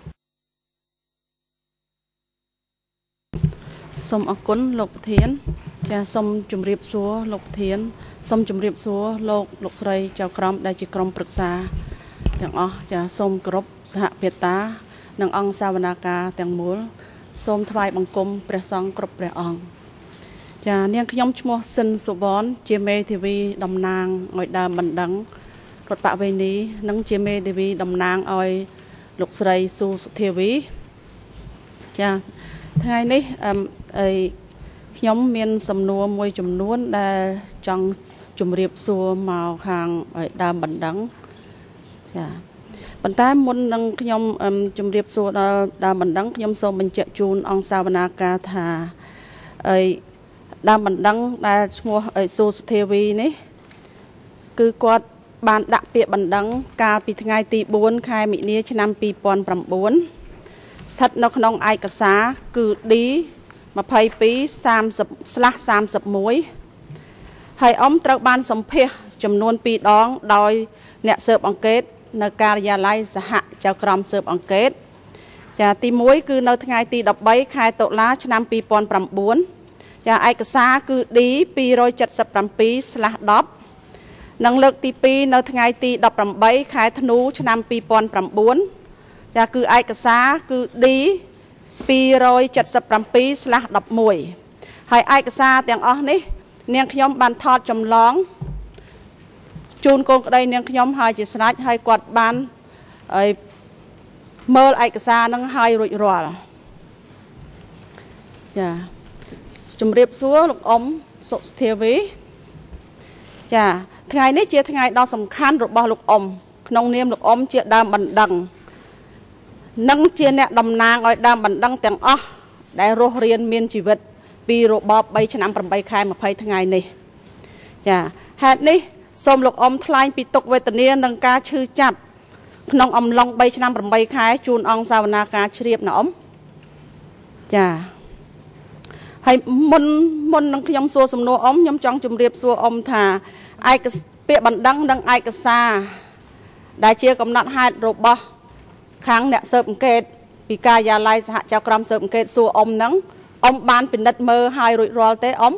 S12: សូមអរគុណលោកប្រធានចាសូមជម្រាបសួរលោកប្រធានសូមជម្រាបសួរលោកលោកស្រីចៅក្រមដែលជាក្រុមប្រឹក្សាទាំងអស់ចាសូមគោរពសហភាតានិងអង្គសាវនាការទាំងមូលសូមថ្វាយបង្គំព្រះសង្ឃគ្រប់ព្រះអង្គចានាងខ្ញុំឈ្មោះស៊ិនសុវណ្ណជាមេធាវីតំណាងឲ្យដើមបណ្ដឹងរដ្ឋបវេនីនិងជាមេធាវីតំណាងឲ្យលោកស្រីស៊ូសុធាវីចាថ្ងៃនេះអឺអីខ្ញុំមានសំណួរមួយចំនួនដែលចង់ជម្រាបសួរមកខាងដើមបណ្ដឹងចាប៉ុន្តែមុននឹងខ្ញុំជម្រាបសួរដល់ដើមបណ្ដឹងខ្ញុំសូមបញ្ជាក់ជូនអង្គសាវនាការថាអីដើមបណ្ដឹងដែលឈ្មោះអីស៊ូសុធាវីនេះគឺគាត់បានដាក់ពាក្យបណ្ដឹងកាលពីថ្ងៃទីបួនខែមិនិនាឆ្នាំពីរពាន់ប្រាំបួនស្ថិតនៅក្នុងឯកសារគឺ D ยี่สิบสอง สามสิบเอ็ด ហើយអ៊ំត្រូវបានសម្ភាសចំនួនពីរដងដោយអ្នកស៊ើបអង្កេតនៅការិយាល័យសហចៅក្រមស៊ើបអង្កេតចាទីមួយគឺនៅថ្ងៃទីដប់បីខែតុលាឆ្នាំពីរពាន់ប្រាំបួនចាឯកសារគឺ D ពីរเจ็ดสิบเจ็ด ស្លាសដប់ និងលើកទីពីរនៅថ្ងៃទីដប់ប្រាំបីខែធ្នូឆ្នាំពីរពាន់ប្រាំបួនចាគឺឯកសារគឺ D ពីរเจ็ดสิบเจ็ด ស្លាសដប់មួយ ហើយឯកសារទាំងអស់នេះនាងខ្ញុំបានថតចម្លងជូនកូនក្តីនាងខ្ញុំហើយជាស្រេចហើយគាត់បានឲ្យមើលឯកសារនឹងហើយរួចរាល់ចាជំរាបសួរលោកអ៊ំសុស្ធាវីចាថ្ងៃនេះជាថ្ងៃដ៏សំខាន់របស់លោកអ៊ំក្នុងនាមលោកអ៊ំជាដើមបណ្ដឹងនិងជាអ្នកតំណាងឲ្យដើមបណ្ដឹងទាំងអស់ដែលរស់រានមានជីវិតពីរបបបីឆ្នាំប្រាំបីខែម្ភៃថ្ងៃនេះចាហេតុនេះសូមលោកអ៊ំថ្លែងពីទុក្ខវេទនានិងការឈឺចាប់ក្នុងអំឡុងបីឆ្នាំប្រាំបីខែជូនអង្គសាវនាការជ្រាបណាអ៊ំចាហើយមុនមុននឹងខ្ញុំសួរសំណួរអ៊ំខ្ញុំចង់ជម្រាបសួរអ៊ំថាឯកពាក្យបណ្ដឹងនិងឯកសារដែលជាកំណត់ហេតុរបស់ខាងអ្នកស៊ើបអង្កេតពីការិយាល័យសហចៅក្រមស៊ើបអង្កេតសួរអ៊ំហ្នឹងអ៊ំបានពិនិត្យមើលហើយរួចរាល់ទេអ៊ំ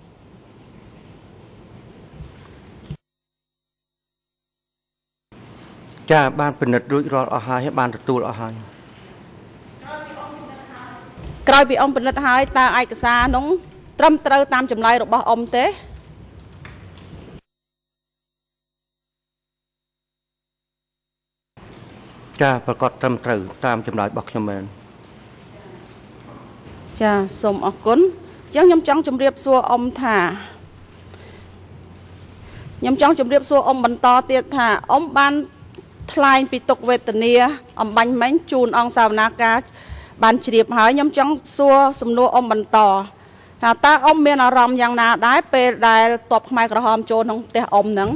S10: ចាបានពិនិត្យរួចរាល់អស់ហើយបានទទួលអស់ហើយ
S12: ក្រោយពីអ៊ំពិនិត្យហើយតើឯកសារនោះត្រឹមត្រូវតាមចម្លើយរបស់អ៊ំទេ
S10: ចាប្រកាសត្រឹមត្រូវតាមចម្លើយរបស់ខ្ញុំមែន
S12: ចាសូមអរគុណអញ្ចឹងខ្ញុំចង់ជម្រាបសួរអ៊ំថាខ្ញុំចង់ជម្រាបសួរអ៊ំបន្តទៀតថាអ៊ំបានថ្លែងពីទុក្ខវេទនាអំបញ្ញមិញជូនអង្គសាវនាការបានជ្រាបហើយខ្ញុំចង់សួរសំណួរអ៊ំបន្តថាតើអ៊ំមានអារម្មណ៍យ៉ាងណាដែរពេលដែលតបខ្មែរក្រហមចូលក្នុងផ្ទះអ៊ំហ្នឹង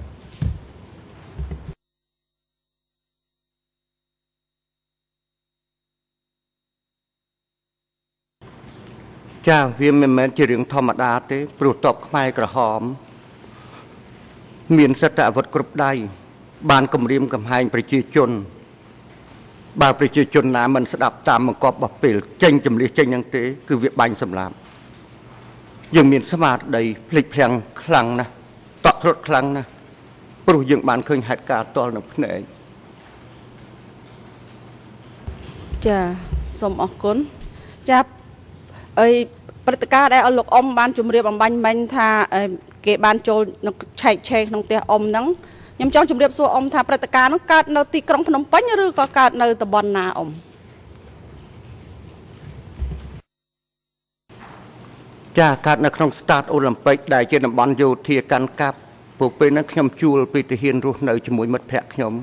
S10: ចាវាមិនមែនជារឿងធម្មតាទេព្រោះតបខ្មែរក្រហមមានសិទ្ធិអាវុធគ្រប់ដៃបានគំរាមកំហែងប្រជាជនបើប្រជាជនណាមិនស្ដាប់តាមបង្គាប់របស់ពេលចេញចម្លៀសចេញហ្នឹងទេគឺវាបាញ់សម្លាប់យើងមានស្មារតីភ្លេចភ្លាំងខ្លាំងណាស់តក់ស្លុតខ្លាំងណាស់ព្រោះយើងបានឃើញហេតុការណ៍តលនៅភ្នែក
S12: ចាសូមអរគុណចាអីព្រឹត្តិការណ៍ដែលអលោកអ៊ំបានជម្រាបអំបញ្ញមិញថាគេបានចូលឆែកឆេរក្នុងផ្ទះអ៊ំហ្នឹងខ្ញុំចង់ជម្រាបសួរអ៊ំថាព្រឹត្តិការណ៍ហ្នឹងកើតនៅទីក្រុងភ្នំពេញឬក៏កើតនៅតំបន់ណាអ៊ំ
S10: ចាកើតនៅក្នុងស្តាតអូឡ িম্প ិកដែលជាតំបន់យោធាកាន់កាប់ពួកពេលហ្នឹងខ្ញុំជួលពីទាហានរស់នៅជាមួយមិត្តភ័ក្តិខ្ញុំ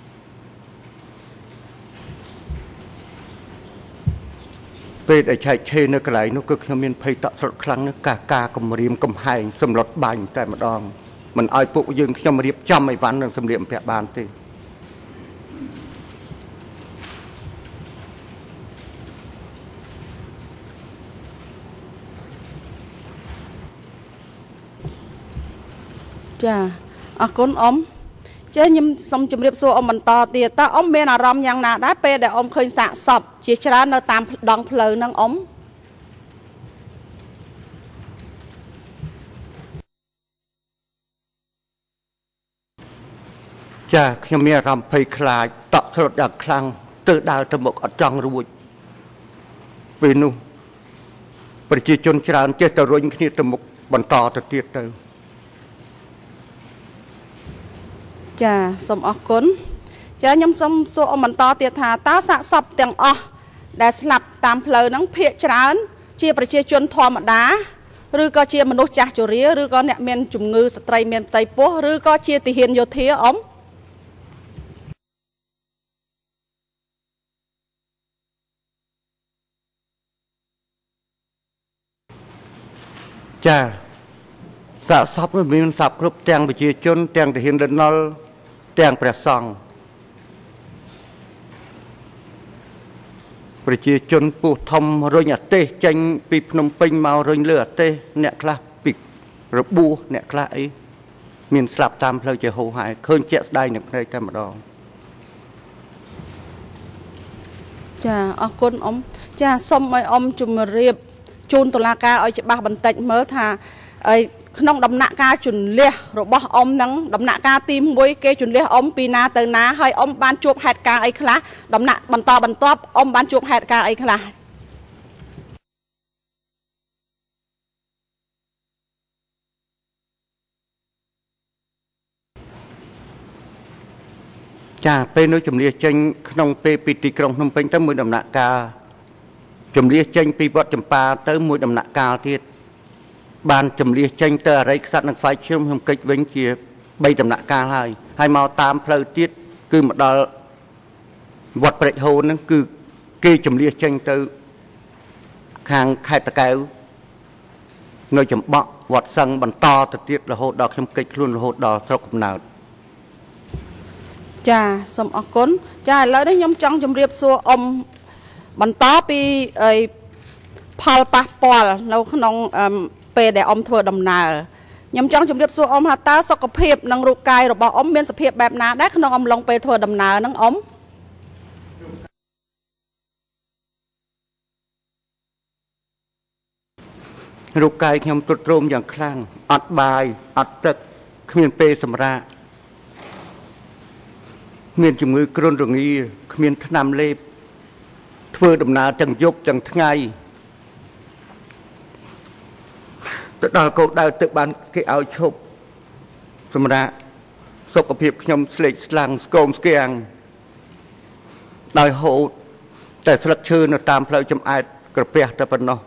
S10: ពេលដែលឆែកឆេរនៅកន្លែងនោះគឺខ្ញុំមានភ័យតក់ស្លុតខ្លាំងណាស់ការការគំរាមកំហែងសម្លុតបាញ់តែម្ដងមិនឲ្យពួកយើងខ្ញុំរៀបចំអីវ៉ាន់នឹងសម្លៀកបំពាក់បានទេ
S12: ចាអរគុណអ៊ំចាខ្ញុំសូមជម្រាបសួរអ៊ំបន្តទៀតតើអ៊ំមានអារម្មណ៍យ៉ាងណាដែរពេលដែលអ៊ំឃើញសាកសពជាច្រើននៅតាមដងផ្លូវហ្នឹងអ៊ំ
S10: ចាខ្ញុំមានអារម្មណ៍ភ័យខ្លាចតក់ស្លុតយ៉ាងខ្លាំងទើសដើរទៅមុខអត់ចង់រួចពេលនោះប្រជាជនច្រើនចេះតែរុញគ្នាទៅមុខបន្តទៅទៀតទៅ
S12: ចាសូមអរគុណចាខ្ញុំសូមសួរអ៊ំបន្តទៀតថាតើសាកសពទាំងអស់ដែលស្លាប់តាមផ្លូវហ្នឹងភាគច្រើនជាប្រជាជនធម្មតាឬក៏ជាមនុស្សចាស់ជរាឬក៏អ្នកមានជំងឺស្ត្រីមានផ្ទៃពោះឬក៏ជាទាហានយោធាអ៊ំ
S10: ចាសាកសពមានសពគ្រប់ទាំងប្រជាជនទាំងទាហានរណុលទាំងព្រះសង្ឃប្រជាជនពោះធំរុញអាទេសចេញពីភ្នំពេញមករុញលើអាទេសអ្នកខ្លះពីរបួសអ្នកខ្លះអីមានស្លាប់តាមផ្លូវជាហូរហែឃើញជាក់ស្ដែងនឹងភ្នែកតែម្ដង
S12: ចាអរគុណអ៊ំចាសូមឲ្យអ៊ំជម្រាបជូនតុលាការឲ្យច្បាស់បន្តិចមើលថាអីក្នុងដំណាក់កាលជន្លះរបស់អ៊ំហ្នឹងដំណាក់កាលទីមួយគេជន្លះអ៊ំពីណាទៅណាហើយអ៊ំបានជួបហេតុការណ៍អីខ្លះដំណាក់បន្តបន្ទាប់អ៊ំបានជួបហេតុការណ៍អីខ្លះ
S10: ចាពេលនោះជំនះចេញក្នុងពេលពីទីក្រុងភ្នំពេញទៅមួយដំណាក់កាលជំនះចេញពីវត្តចម្ប៉ាទៅមួយដំណាក់កាលទៀតបានជំនះចេញទៅអរិយក្សត្រនិងផ្សាយខ្ញុំខ្ញុំកិច្ចវិញជាបីដំណាក់កាលហើយហើយមកតាមផ្លូវទៀតគឺមកដល់វត្តព្រែកហូនហ្នឹងគឺគេជំនះចេញទៅខាងខេត្តតាកែវនៅចំបក់វត្តសឹងបន្តទៅទៀតរហូតដល់ខ្ញុំកិច្ចខ្លួនរហូតដល់ស្រុកកំណើត
S12: ចាសូមអរគុណចាឥឡូវនេះខ្ញុំចង់ជម្រាបសួរអ៊ំបន្តពីអីផលប៉ះពាល់នៅក្នុងពេលដែលអ៊ំធ្វើដំណើរខ្ញុំចង់ជម្រាបសួរអ៊ំថាតើសុខភាពនិងរូបកាយរបស់អ៊ំមានសភាពបែបណាដែរក្នុងអំឡុងពេលធ្វើដំណើរហ្នឹងអ៊ំ
S10: រូបកាយខ្ញុំទ្រុឌទ្រោមយ៉ាងខ្លាំងអត់បាយអត់ទឹកគ្មានពេលសម្រាកមានជំងឺគ្រុនរងាគ្មានថ្នាំលេបធ្វើដំណើរទាំងយប់ទាំងថ្ងៃទៅដល់កោដដៅទឹកបានគេឲ្យឈប់សម្រាប់សុខភាពខ្ញុំស្លេកស្លាំងស្គមស្គាំងដោយហូតតែស្លឹកឈើនៅតាមផ្លូវចំអែតក្រពះតែប៉ុណ្ណោះ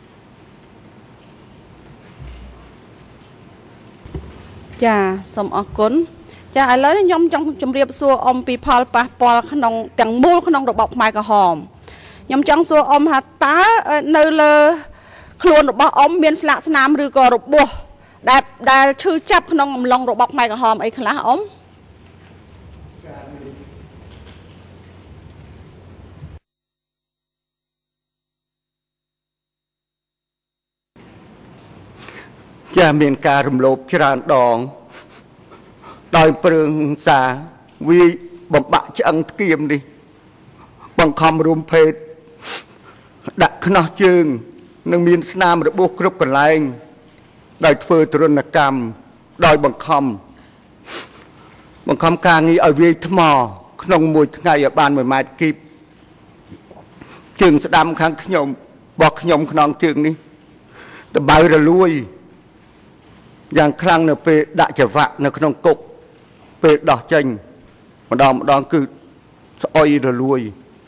S12: ចាសូមអរគុណចាឥឡូវខ្ញុំចង់ជម្រាបសួរអ៊ំពីផលប៉ះពាល់ក្នុងទាំងមូលក្នុងរបបខ្មែរក្រហមខ្ញុំចង់សួរអ៊ំថាតើនៅលើខ្លួនរបស់អ៊ំមានស្លាកស្នាមឬក៏របួសដែលដែលឈឺចាប់ក្នុងអំឡុងរបបខ្មែរក្រហមអីខ្លះអ៊ំ
S10: ចាមានការរំលោភច្រើនដងដោយព្រឹងសាវាបំបាក់ឆ្អឹងធ្គាមនេះបង្ខំរួមភេទដាក់ខ្នោះជើងនិងមានស្នាមរបួសគ្រប់កន្លែងដោយធ្វើទរណកម្មដោយបង្ខំបង្ខំការងារឲ្យវាយថ្មក្នុងមួយថ្ងៃឲ្យបានមួយម៉ែត្រគីបជើងស្ដាំខាងខ្ញុំរបស់ខ្ញុំខ្នងជើងនេះដបៅរលួយយ៉ាងខ្លាំងនៅពេលដាក់ច្រវាក់នៅក្នុងគុកពេលដោះចេញម្ដងម្ដងគឺស្អុយរលួយ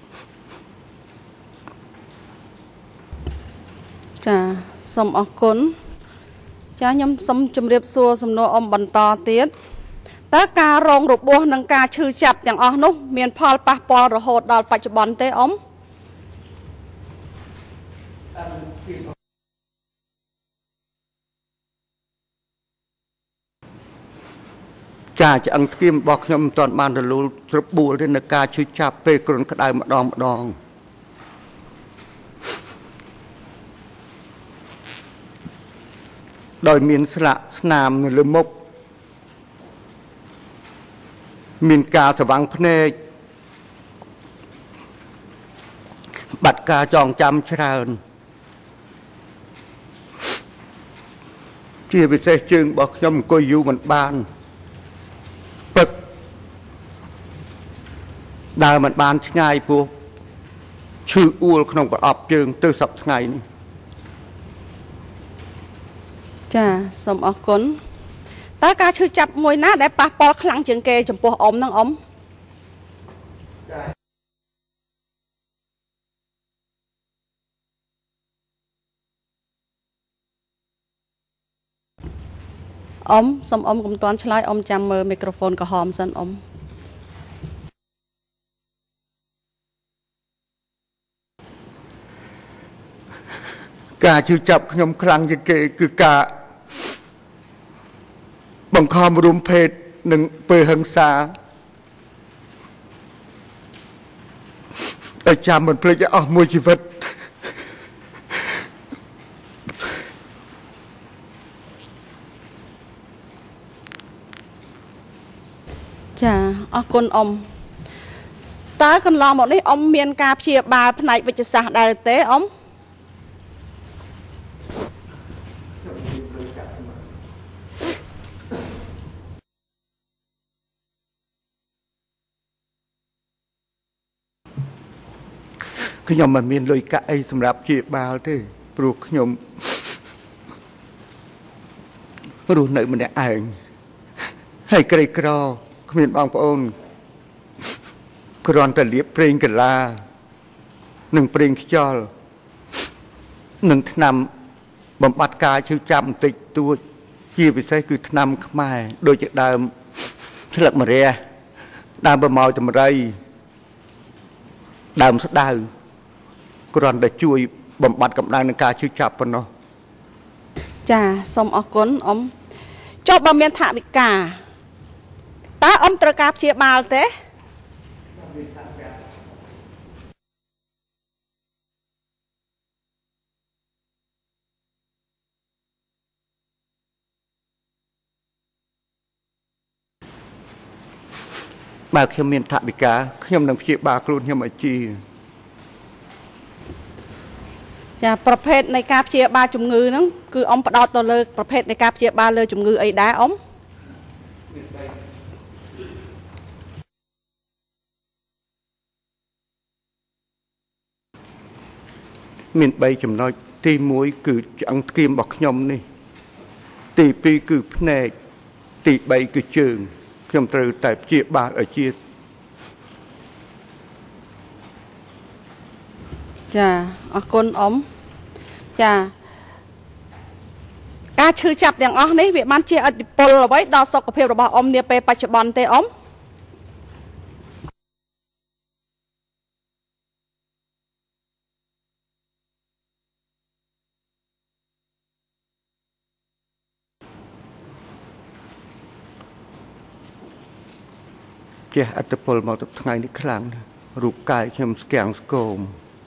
S12: ចាសូមអរគុណចាខ្ញុំសូមជម្រាបសួរសំណួរអ៊ំបន្តទៀតតើការរងរបួសនិងការឈឺចាប់ទាំងអស់នោះមានផលប៉ះពាល់រហូតដល់បច្ចុប្បន្នទេអ៊ំ
S10: ចាឆ្អឹងធ្គាមរបស់ខ្ញុំមិនទាន់បានរលូលស្របួលទេនៅការឈឺចាប់ពេលគ្រុនក្តៅម្ដងម្ដងដោយមានស្លាកស្នាមនៅលើមុខមានការស្វាំងភ្នែកបាត់ការចងចាំច្រើនជាពិសេសជើងរបស់ខ្ញុំអង្គុយយូរមិនបានពឹកដើរមិនបានឆ្ងាយពោះឈឺអួលក្នុងប្រអប់ជើងទៅសប្តាហ៍ថ្ងៃនេះ
S12: ចាសូមអរគុណតើការឈឺចាប់មួយណាដែលប៉ះពាល់ខ្លាំងជាងគេចំពោះអ៊ំហ្នឹងអ៊ំអ៊ំសូមអ៊ំកុំតាន់ឆ្លើយអ៊ំចាំមើលមីក្រូហ្វូនក្រហមសិនអ៊ំ
S10: ការជឿចាប់ខ្ញុំខ្លាំងជាងគេគឺការបង្ខំរួមភេទនិងពេលហិង្សាឲ្យចាំមិនភ្លេចអស់មួយជីវិត
S12: ចាអរគុណអ៊ំតើកន្លងមកនេះអ៊ំមានការព្យាបាលផ្នែកវិទ្យាសាស្ត្រដែរទេអ៊ំ
S10: ខ្ញុំមិនមានលុយកាក់អីសម្រាប់ព្យាបាលទេព្រោះខ្ញុំរស់នៅម្នាក់ឯងហើយក្រីក្រគ្មានបងប្អូនគ្រាន់តែលាបប្រេងកាឡានិងប្រេងខ្យល់និងថ្នាំបំបត្តិការឈឺចាប់បន្តិចតួចជាពិសេសគឺថ្នាំខ្មែរដូចជាដើមស្លឹកម្រះដើមបម៉ោយតម្រៃដើមស្ដៅគ្រាន់តែជួយបំបត្តិកម្ដៅនឹងការឈឺចាប់ប៉ុណ្ណោះ
S12: ចាសូមអរគុណអ៊ំចុះបើមានថវិកាតើអ៊ំត្រូវការព្យាបាលទេ
S10: បើខ្ញុំមានថវិកាខ្ញុំនឹងព្យាបាលខ្លួនខ្ញុំឲ្យជា
S12: ចាប្រភេទនៃការព្យាបាលជំងឺហ្នឹងគឺអ៊ំផ្ដោតទៅលើប្រភេទនៃការព្យាបាលលើជំងឺអីដែរអ៊ំ
S10: មានបីចំណុចទីមួយគឺឆ្អឹងធ្គាមរបស់ខ្ញុំនេះទីពីរគឺភ្នែកទីបីគឺជើងខ្ញុំត្រូវតែព្យាបាលឲ្យជា
S12: ចាអរគុណអ៊ំចាការឈឺចាប់ទាំងអស់នេះវាបានជះឥទ្ធិពលអ្វីដល់សុខភាពរបស់អ៊ំនាពេលបច្ចុប្បន្នទេអ៊ំ
S10: ចេះអត្តពលមកទៅថ្ងៃនេះខ្លាំងរូបកាយខ្ញុំស្គាំងស្គម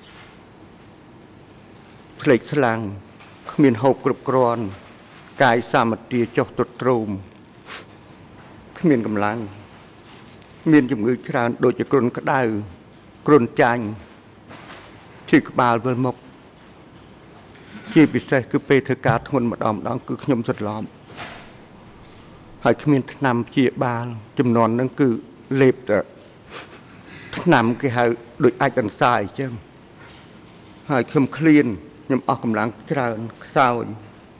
S10: ផ្លេចស្លាំងគ្មានហូបគ្រប់គ្រាន់កាយសាមគ្គីចុះទុតទ្រោមគ្មានកម្លាំងមានជំងឺច្រើនដូចជាគ្រុនក្តៅគ្រុនចាញ់ឈឺក្បាលវិលមុខជាពិសេសគឺពេលធ្វើការធ្ងន់ម្ដងម្ដងគឺខ្ញុំសន្លប់ហើយគ្មានថ្នាំព្យាបាលចំនួនហ្នឹងគឺលេបតែថ្នាំគេហៅដូចអាចដន្សាយអញ្ចឹងហើយខ្ញុំឃ្លានខ្ញុំអស់កម្លាំងច្រើនខ្សោយ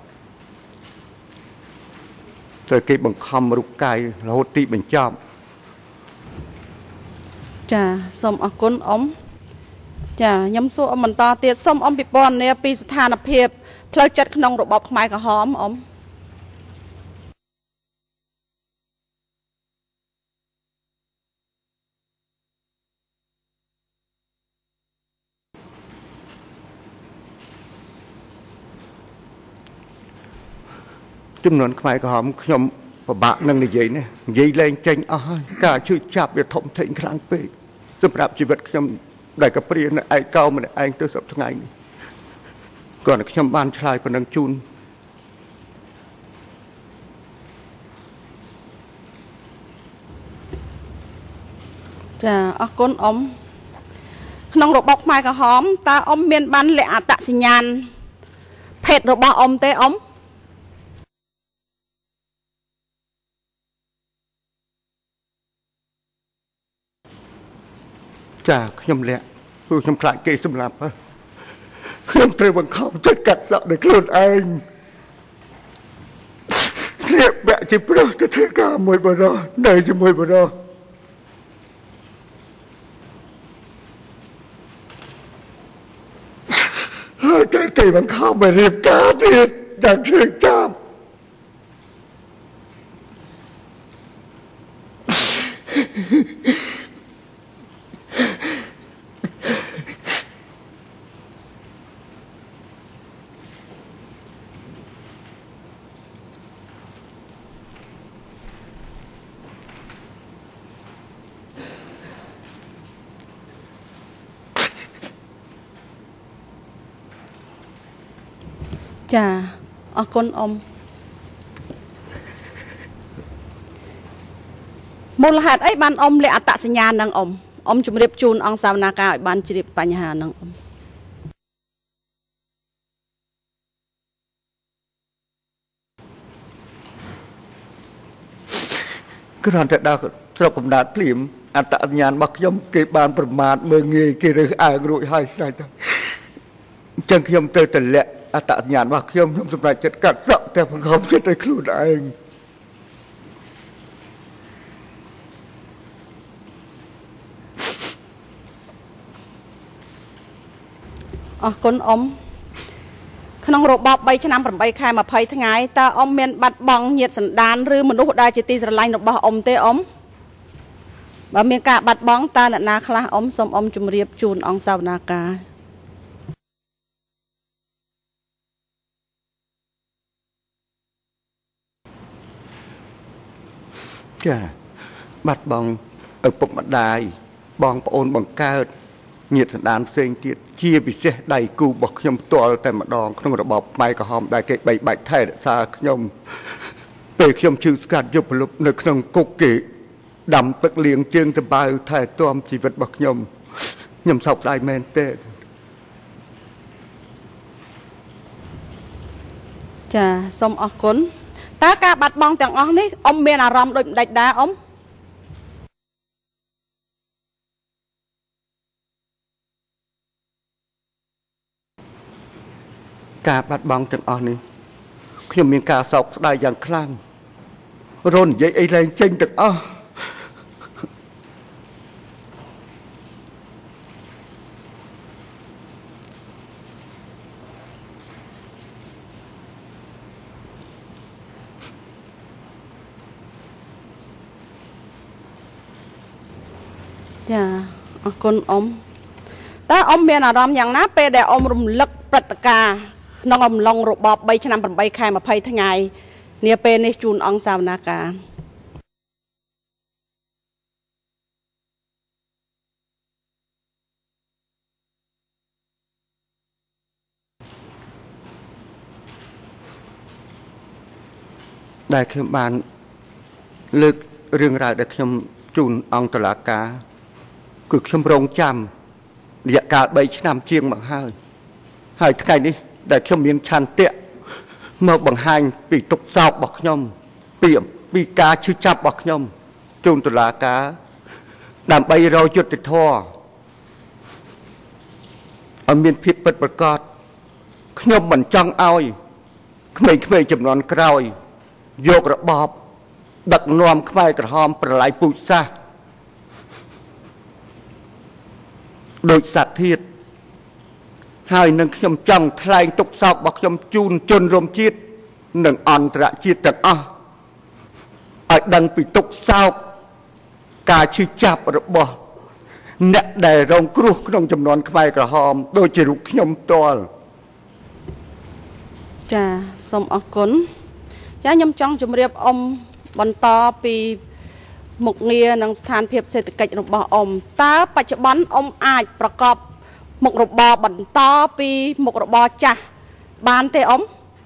S10: ត្រូវគេបង្ខំរូបកាយរហូតទីបញ្ចប់
S12: ចាសូមអរគុណអ៊ំចាខ្ញុំសួរអ៊ំបន្តទៀតសូមអ៊ំពិពណ៌នាពីស្ថានភាពផ្លូវចិត្តក្នុងរបបខ្មែរក្រហមអ៊ំ
S10: ចំនួនខ្មែរក្រហមខ្ញុំពិបាកនឹងនិយាយនេះនិយាយលែងចេញអស់ហើយការជួយចាប់វាធំធេងខ្លាំងពេកសម្រាប់ជីវិតខ្ញុំដែលកព្រានៅឯកោម្នាក់ឯងទៅសប្តាហ៍ថ្ងៃនេះគាត់ខ្ញុំបានឆ្លើយប៉ុណ្ណឹងជូន
S12: ចាអរគុណអ៊ំក្នុងរបបខ្មែរក្រហមតើអ៊ំមានបានលក្ខអត្តសញ្ញាណភេទរបស់អ៊ំទេអ៊ំ
S10: ចាខ្ញុំលាក់ព្រោះខ្ញុំខ្លាចគេសម្លាប់ខ្ញុំត្រូវបង្ខំចិត្តកាត់សក់ដោយខ្លួនឯងស្លៀកពាក់ជាប្រុសទៅធ្វើការមួយបរិសនៅជាមួយបរិសហើយតែគេបង្ខំមករៀបការទៀតយ៉ាងជឿចាប់
S12: ចាអរគុណអ៊ំមូលហេតុអីបានអ៊ំលាក់អត្តសញ្ញាណនឹងអ៊ំអ៊ំជម្រាបជូនអង្គសាវនាការឲ្យបានជ្រាបបញ្ហានឹងអ៊ំ
S10: គ្រាន់តែដល់ស្រុកកំណើតភ្លាមអត្តសញ្ញាណរបស់ខ្ញុំគេបានប្រមាថមើលងាយគេរើសអើងរួចហើយស្រេចទៅអញ្ចឹងខ្ញុំទៅទម្លាក់អត្តសញ្ញាណរបស់ខ្ញុំខ្ញុំសម្រេចចិត្តកាត់សក់តែបង្ខំចិត្តឲ្យខ្លួនឯង
S12: អរគុណអ៊ំក្នុងរបប3ឆ្នាំ8ខែ20ថ្ងៃតើអ៊ំមានបាត់បង់ញាតិសន្តានឬមនុស្សដែលជាទីស្រឡាញ់របស់អ៊ំទេអ៊ំបើមានការបាត់បង់តើអ្នកណាខ្លះអ៊ំសូមអ៊ំជម្រាបជូនអង្គសាវនាការ
S10: ចាបាត់បង់ឪពុកម្ដាយបងប្អូនបង្កើតញាតិសន្តានផ្សេងទៀតជាពិសេសដៃគូរបស់ខ្ញុំផ្ទាល់តែម្ដងក្នុងរបបខ្មែរក្រហមដែលគេបីបាច់ថែរក្សាខ្ញុំពេលខ្ញុំឈឺស្កាត់យប់លុបនៅក្នុងគុកគេដាំទឹកលាងជើងទៅបាវថែទាំជីវិតរបស់ខ្ញុំខ្ញុំសោកស្ដាយមែនទេ
S12: ចាសូមអរគុណតើការបាត់បង់ទាំងអស់នេះអ៊ំមានអារម្មណ៍ដូចម្ដេចដែរអ៊ំ
S10: ការបាត់បង់ទាំងអស់នេះខ្ញុំមានការសោកស្ដាយយ៉ាងខ្លាំងរននិយាយអីឡើងចេញទាំងអស់
S12: ចាអរគុណអ៊ំតើអ៊ំមានអារម្មណ៍យ៉ាងណាពេលដែលអ៊ំរំលឹកព្រឹត្តិការណ៍ក្នុងអំឡុងរបប3ឆ្នាំ8ខែ20ថ្ងៃនាពេលនេះជូនអង្គសាវនាការ
S10: ដែលខ្ញុំបានលើករឿងរ៉ាវដែលខ្ញុំជូនអង្គតុលាការគឺខ្ញុំរងចាំរយៈកាលបីឆ្នាំជាងមកហើយហើយថ្ងៃនេះដែលខ្ញុំមានឆន្ទៈមកបង្ហាញពីទុកសោករបស់ខ្ញុំពីពីការឈឺចាប់របស់ខ្ញុំជូនតុលាការដើម្បីរកយុត្តិធម៌ឲ្យមានភាពពិតប្រាកដខ្ញុំមិនចង់ឲ្យក្មេងៗចំនួនក្រោយយករបបដឹកនាំខ្មែរក្រហមប្រឡាយពូជសាសន៍ដោយសត្វធាតុហើយនឹងខ្ញុំចង់ថ្លែងទុកសោករបស់ខ្ញុំជូនជនរួមជាតិនិងអន្តរជាតិទាំងអស់ឲ្យដឹងពីទុកសោកការឈឺចាប់របស់អ្នកដែលរងគ្រោះក្នុងចំនួនខ្មែរក្រហមដូចជារូបខ្ញុំផ្ទាល់
S12: ចាសូមអរគុណចាខ្ញុំចង់ជម្រាបអ៊ំបន្តពីមុខងារនិងស្ថានភាពសេដ្ឋកិច្ចរបស់អ៊ំតើបច្ចុប្បន្នអ៊ំអាចប្រកបមុខរបរបន្តពីមុខរបរចាស់បានទេអ៊ំ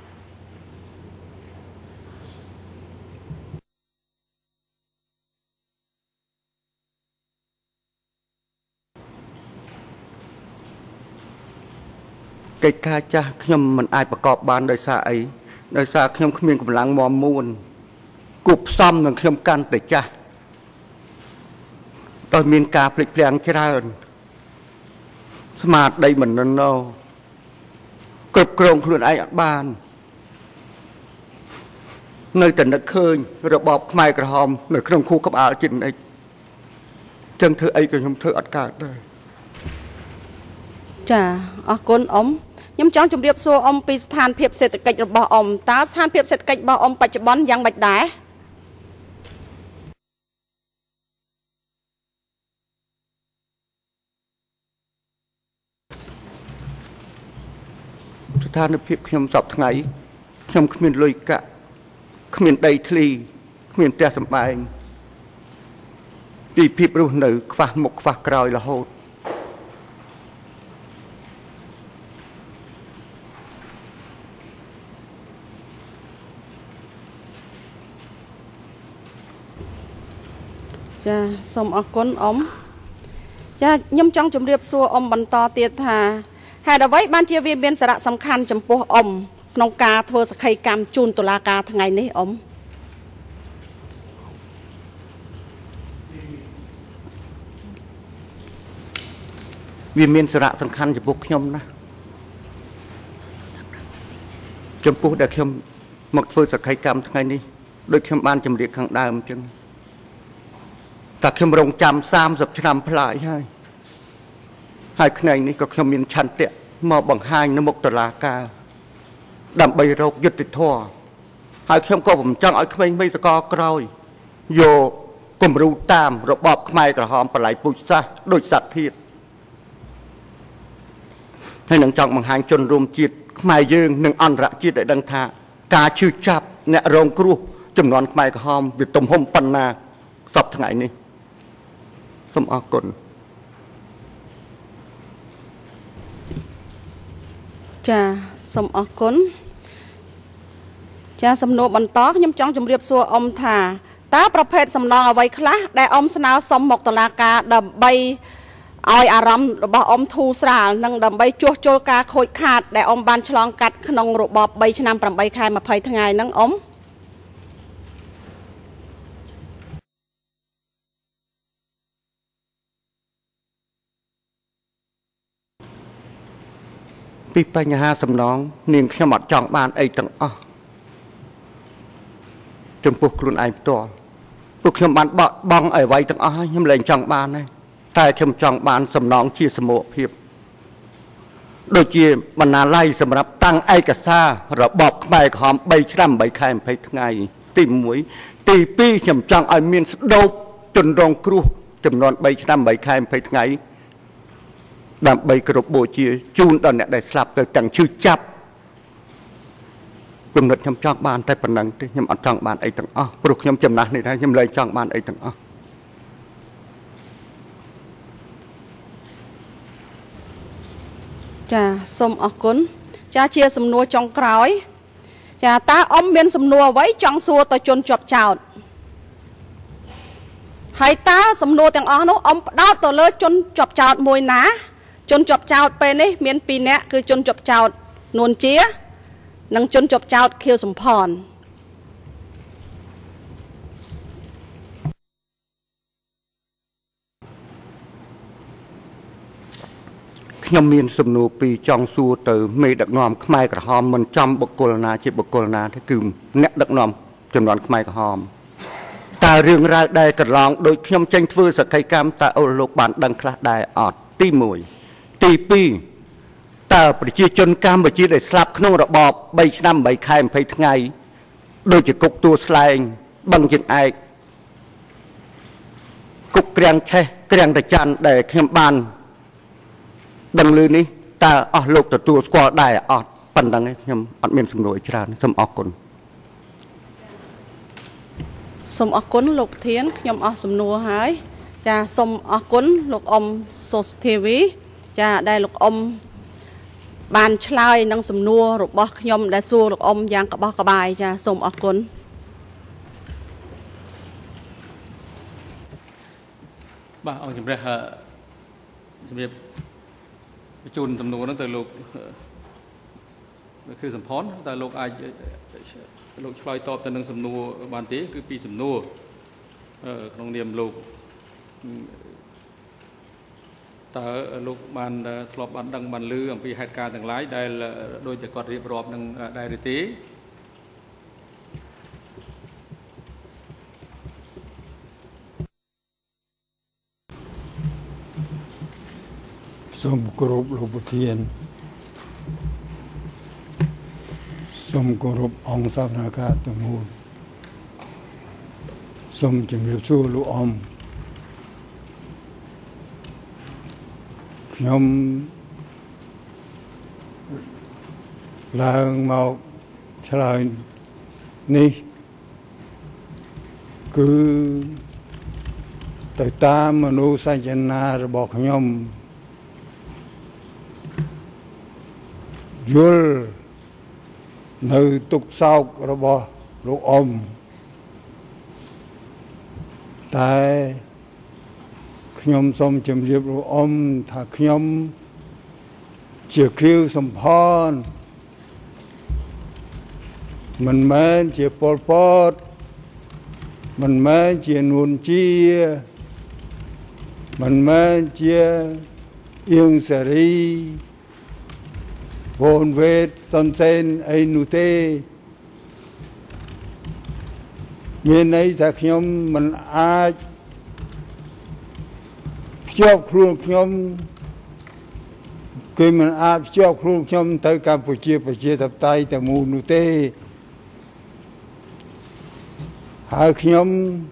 S10: កិច្ចការចាស់ខ្ញុំមិនអាចប្រកបបានដោយសារអីដោយសារខ្ញុំគ្មានកម្លាំងមាំមួនគប់ផ្សំនឹងខ្ញុំកាន់តែចាស់ដោយមានការភ្លេចភ្លាំងច្រើនស្មារតីមិននៅនៅគ្រប់គ្រងខ្លួនឯងអត់បាននៅតែនឹកឃើញរបបខ្មែរក្រហមនៅក្នុងខួរក្បាលជានិច្ចចឹងធ្វើអីក៏ខ្ញុំធ្វើអត់កើតដែរ
S12: ចាអរគុណអ៊ំខ្ញុំចង់ជម្រាបសួរអ៊ំពីស្ថានភាពសេដ្ឋកិច្ចរបស់អ៊ំតើស្ថានភាពសេដ្ឋកិច្ចរបស់អ៊ំបច្ចុប្បន្នយ៉ាងម៉េចដែរ
S10: ស្ថានភាពខ្ញុំសពថ្ងៃខ្ញុំគ្មានលុយកាក់គ្មានដីធ្លីគ្មានផ្ទះសម្បែងពីភាពរស់នៅខ្វះមុខខ្វះក្រោយរហូត
S12: ចាសូមអរគុណអ៊ំចាខ្ញុំចង់ជម្រាបសួរអ៊ំបន្តទៀតថាហេតុអ្វីបានជាវាមានសារៈសំខាន់ចំពោះអ៊ំក្នុងការធ្វើសក្ខីកម្មជូនតុលាការថ្ងៃនេះអ៊ំ
S10: វាមានសារៈសំខាន់ចំពោះខ្ញុំណាចំពោះដែលខ្ញុំមកធ្វើសក្ខីកម្មថ្ងៃនេះដូចខ្ញុំបានជម្រាបខាងដើមអញ្ចឹងតែខ្ញុំរងចាំសាមសិបឆ្នាំផ្លាយហើយហើយថ្ងៃនេះក៏ខ្ញុំមានឆន្ទៈមកបង្ហាញនៅមុខតុលាការដើម្បីរកយុត្តិធម៌ហើយខ្ញុំក៏មិនចង់ឲ្យក្មេងៗសកលក្រោយយកគំរូតាមរបបខ្មែរក្រហមបល័យពូជសាសន៍ដូចសត្វធាតុហើយនឹងចង់បង្ហាញជនរួមជាតិខ្មែរយើងនិងអន្តរជាតិឲ្យដឹងថាការឈឺចាប់អ្នករងគ្រោះចំនួនខ្មែរក្រហមវាទំហំប៉ុណ្ណាសពថ្ងៃនេះសូមអរគុណ
S12: ចាសូមអរគុណចាសំណួរបន្តខ្ញុំចង់ជម្រាបសួរអ៊ំថាតើប្រភេទសំណងអ្វីខ្លះដែលអ៊ំស្នើសុំមកតុលាការដើម្បីឲ្យអារម្មណ៍របស់អ៊ំធូរស្រាលនិងដើម្បីជួសជុលការខូចខាតដែលអ៊ំបានឆ្លងកាត់ក្នុងរបបបីឆ្នាំប្រាំបីខែម្ភៃថ្ងៃហ្នឹងអ៊ំ
S10: ពីបញ្ហាសំណងនាងខ្ញុំអត់ចង់បានអីទាំងអស់ចំពោះខ្លួនឯងផ្ទាល់ពួកខ្ញុំបានបោះបង់អ្វីទាំងអស់ហើយខ្ញុំលែងចង់បានទេតែខ្ញុំចង់បានសំណងជាសមូហភាពដូចជាបណ្ណាល័យសម្រាប់តាំងឯកសាររបបខ្មែរក្រហមបីឆ្នាំបីខែម្ភៃថ្ងៃទីមួយទីពីរខ្ញុំចង់ឲ្យមានស្ដូបជនរងគ្រោះចំនួនបីឆ្នាំបីខែម្ភៃថ្ងៃដើម្បីគោរពបូជាជូនដល់អ្នកដែលស្លាប់ទៅទាំងឈឺចាប់គំនិតខ្ញុំចង់បានតែប៉ុណ្្នឹងទេខ្ញុំអត់ចង់បានអីទាំងអស់ព្រោះខ្ញុំចំណាស់នេះដែរខ្ញុំលែងចង់បានអីទាំងអស់
S12: ចាសូមអរគុណចាជាសំណួរចុងក្រោយចាតើអ៊ំមានសំណួរអ្វីចង់សួរទៅជនជាប់ចោតហើយតើសំណួរទាំងអស់នោះអ៊ំផ្ដោតទៅលើជនជាប់ចោតមួយណាជនជាប់ចោតពេលនេះមានពីរនាក់គឺជនជាប់ចោតនួនជានិងជនជាប់ចោតខៀវសំផន
S10: ខ្ញុំមានសំណួរពីរចង់សួរទៅមេដឹកនាំខ្មែរក្រហមមិនចំបុគ្គលណាជាបុគ្គលណាទេគឺអ្នកដឹកនាំចំនួនខ្មែរក្រហមតើរឿងរ៉ាវដែលកន្លងដោយខ្ញុំចេញធ្វើសកម្មកម្មតើអស់លោកបានដឹងខ្លះដែរអត់ទីមួយទីពីរតើប្រជាជនកម្ពុជាដែលស្លាប់ក្នុងរបបបីឆ្នាំបីខែម្ភៃថ្ងៃដូចជាគុកទួលស្លែងបឹងជើងឯកគុកក្រាំងឆេះក្រាំងតាចាន់ដែលខ្ញុំបានដឹងលឺនេះតើអស់លោកទទួលស្គាល់ដែរអត់ប៉ុណ្ណឹងឯងខ្ញុំអត់មានសំណួរច្រើនសូមអរគុណ
S12: សូមអរគុណលោកប្រធានខ្ញុំអស់សំណួរហើយចាសូមអរគុណលោកអ៊ំសូសធាវីចាដែលលោកអ៊ំបានឆ្លើយនឹងសំណួររបស់ខ្ញុំដែលសួរលោកអ៊ំយ៉ាងក្បោះក្បាយចាសូមអរគុណ
S9: បាទអង្គជំរះជំរាបបញ្ជូនសំណួរហ្នឹងទៅលោកគឺសំផនតើលោកអាចលោកឆ្លើយតបទៅនឹងសំណួរបានទេគឺពីសំណួរក្នុងនាមលោកតើលោកបានធ្លាប់បានដឹងបានឮអំពីហេតុការណ៍ទាំងឡាយដែលដោយតែគាត់រៀបរាប់នឹងដែរឬទេ
S3: សូមគោរពលោកប្រធានសូមគោរពអង្គសភាការទាំងមូលសូមជំរាបសួរលោកអ៊ំខ្ញុំឡើងមកឆ្លើយនេះគឺទៅតាមមនោសញ្ចនារបស់ខ្ញុំយល់នៅទុកសោករបស់លោកអ៊ំតែខ្ញុំសូមជម្រាបលោកអ៊ំថាខ្ញុំជាខៀវសំផនមិនមែនជាប៉ុលពតមិនមែនជានួនជាមិនមែនជាអៀងសេរីវនវេតសំសេនអីនោះទេមានន័យថាខ្ញុំមិនអាចភ្ជាប់ខ្លួនខ្ញុំគឺមិនអាចភ្ជាប់ខ្លួនខ្ញុំទៅកម្ពុជាប្រជាធិបតេយ្យតែមូលនោះទេហើយខ្ញុំ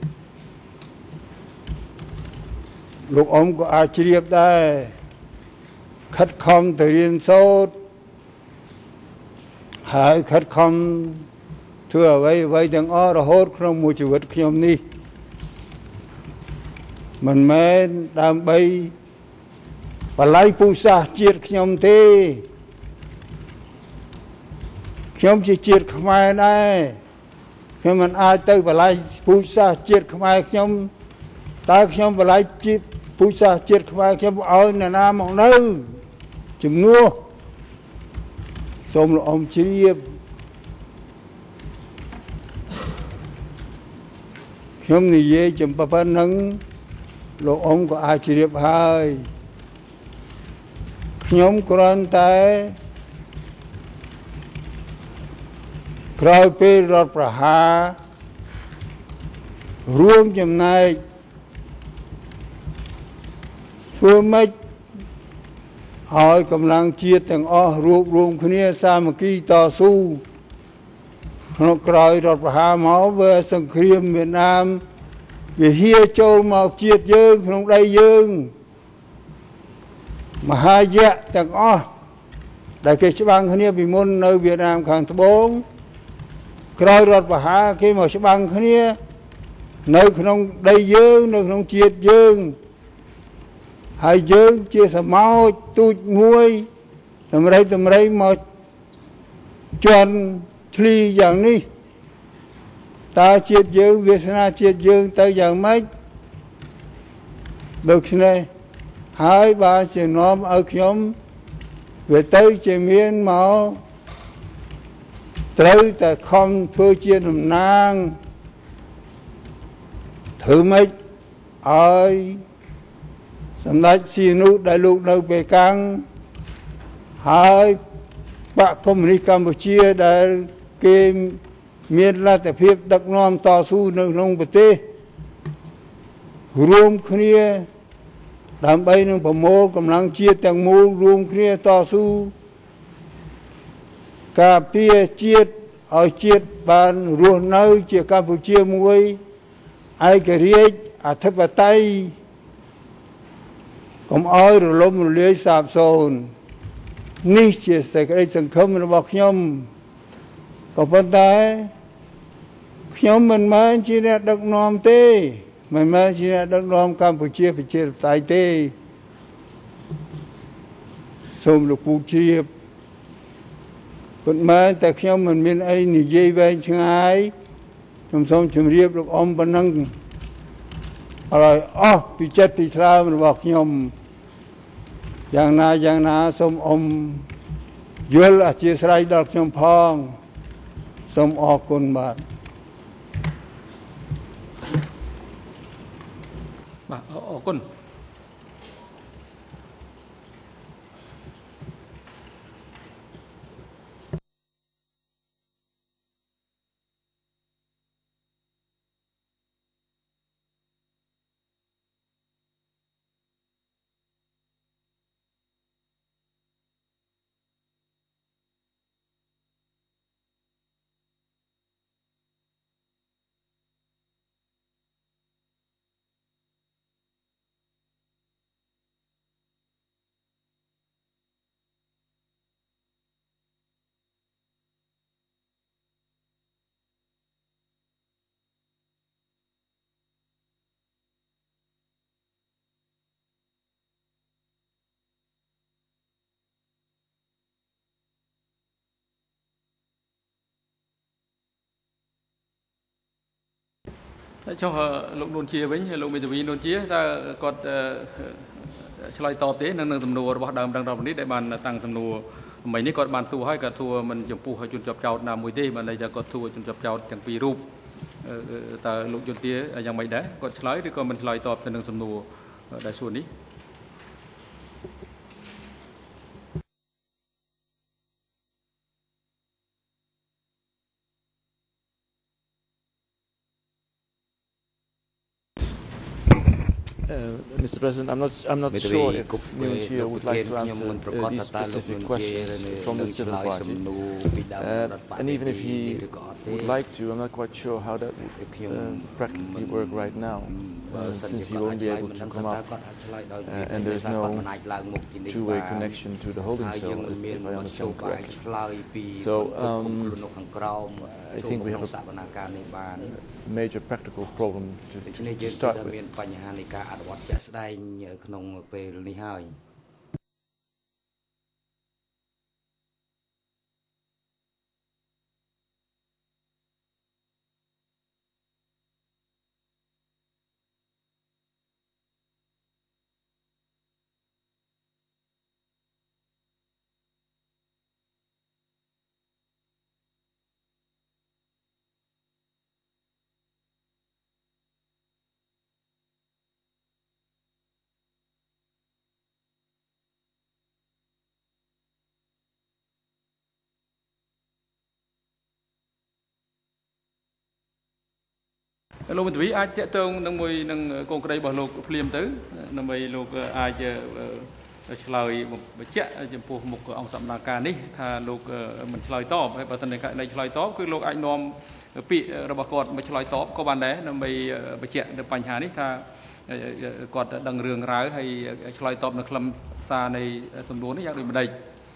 S3: លោកអ៊ំក៏អាចជ្រាបដែរខិតខំទៅរៀនសូត្រហើយខិតខំធ្វើអ្វីអ្វីទាំងអស់រហូតក្នុងមួយជីវិតខ្ញុំនេះមិនមែនដើម្បីបល័យពូជសាសន៍ជាតិខ្ញុំទេខ្ញុំជាជាតិខ្មែរដែរខ្ញុំមិនអាចទៅបល័យពូជសាសន៍ជាតិខ្មែរខ្ញុំតើខ្ញុំបល័យជាតិពូជសាសន៍ជាតិខ្មែរខ្ញុំឲ្យអ្នកណាមកនៅជំនួសសូមលោកអ៊ំជ្រាបខ្ញុំនិយាយចំប៉ុណ្្នឹងលោកអ៊ំក៏អាចជ្រាបហើយខ្ញុំគ្រាន់តែក្រោយពេលរដ្ឋប្រហាររួមចំណែកធ្វើម៉េចឲ្យកម្លាំងជាតិទាំងអស់រួបរวมគ្នាសាមគ្គីតស៊ូក្នុងក្រោយរដ្ឋប្រហារមកវាសង្គ្រាមវៀតណាមវាហៀចូលមកជាតិយើងក្នុងដីយើងមហាយៈទាំងអស់ដែលគេច្បាំងគ្នាពីមុននៅវៀតណាមខាងត្បូងក្រោយរដ្ឋប្រហារគេមកច្បាំងគ្នានៅក្នុងដីយើងនៅក្នុងជាតិយើងហើយយើងជាសមោចទូចមួយតម្រៃតម្រៃមកជន់ឆ្លីយ៉ាងនេះតើជាតិយើងវាសនាជាតិយើងទៅយ៉ាងម៉េចដូច្នេះហើយបានជានាំឲ្យខ្ញុំវាទៅជាមានមកត្រូវតែខំធ្វើជាតំណាងធ្វើម៉េចឲ្យសម្ដេចសៀនុដែលលោកនៅបេកាំងហើយបកកុម្មុយនីសកម្ពុជាដែលគេមានលទ្ធភាពដឹកនាំតស៊ូនៅក្នុងប្រទេសរួមគ្នាដើម្បីនឹងប្រមូលកម្លាំងជាតិទាំងមូលរួមគ្នាតស៊ូការពារជាតិឲ្យជាតិបានរស់នៅជាកម្ពុជាមួយឯករាជ្យអធិបតេយ្យកុំឲ្យរលំរលាយសាបសូន្យនេះជាសេចក្តីសង្ឃឹមរបស់ខ្ញុំក៏ប៉ុន្តែខ្ញុំមិនមែនជាអ្នកដឹកនាំទេមិនមែនជាអ្នកដឹកនាំកម្ពុជាប្រជាធិបតេយ្យទេសូមលោកពូជ្រាបប៉ុន្តែតែខ្ញុំមិនមានអីនិយាយវែងឆ្ងាយខ្ញុំសូមជម្រាបលោកអ៊ំប៉ុណ្ណឹងឲ្យអស់ពីចិត្តពីថ្លើមរបស់ខ្ញុំយ៉ាងណាយ៉ាងណាសូមអ៊ំយល់អធិស្ឋានដល់ខ្ញុំផងសូមអរគុណបាទ
S9: បាទអរគុណ ចុះលោកនួនជាវិញលោកមេធាវីនួនជាតើគាត់ឆ្លើយតបទេនៅនឹងសំណួររបស់ដើមដឹងដល់នេះដែលបានតាំងសំណួរថ្មីនេះគាត់បានសួរហើយគាត់សួរមិនចំពោះឲ្យជនជាប់ចោតណាមួយទេបានន័យថាគាត់សួរជនជាប់ចោតទាំងពីររូបតើលោកយុនទាយ៉ាងម៉េចដែរគាត់ឆ្លើយឬក៏មិនឆ្លើយតបទៅនឹងសំណួរដែលសួរនេះ
S8: Uh, Mister President, I'm not, I'm not sure if Nguyen Chia would like to answer uh, these specific questions from the civil party. Uh, and even if he would like to, I'm not quite sure how that would uh, practically work right now, uh, since he won't be able to come up, uh, and there's no two-way connection to the holding cell, if, if I understand correctly. So, um, I think we have a major practical problem to, to, to start with.
S10: វត្តជាក់ស្ដែងក្នុងពេលនេះហើយ
S9: លោកមេធាវីអាចតាក់ទងនឹងមួយនឹងកូនក្តីរបស់លោកភ្លាមទៅដើម្បីលោកអាចឆ្លើយបញ្ជាក់ចំពោះមុខអង្គសម្ដែងការនេះថាលោកមិនឆ្លើយតបហើយបើមិននៃឆ្លើយតបគឺលោកអាចនាំពាក្យរបស់គាត់មកឆ្លើយតបក៏បានដែរដើម្បីបញ្ជាក់នៅបញ្ហានេះថាគាត់ដឹងរឿងរ៉ាវហើយឆ្លើយតបនៅខ្លឹមសារនៃសំណួរនេះយ៉ាងដូចម្ដេច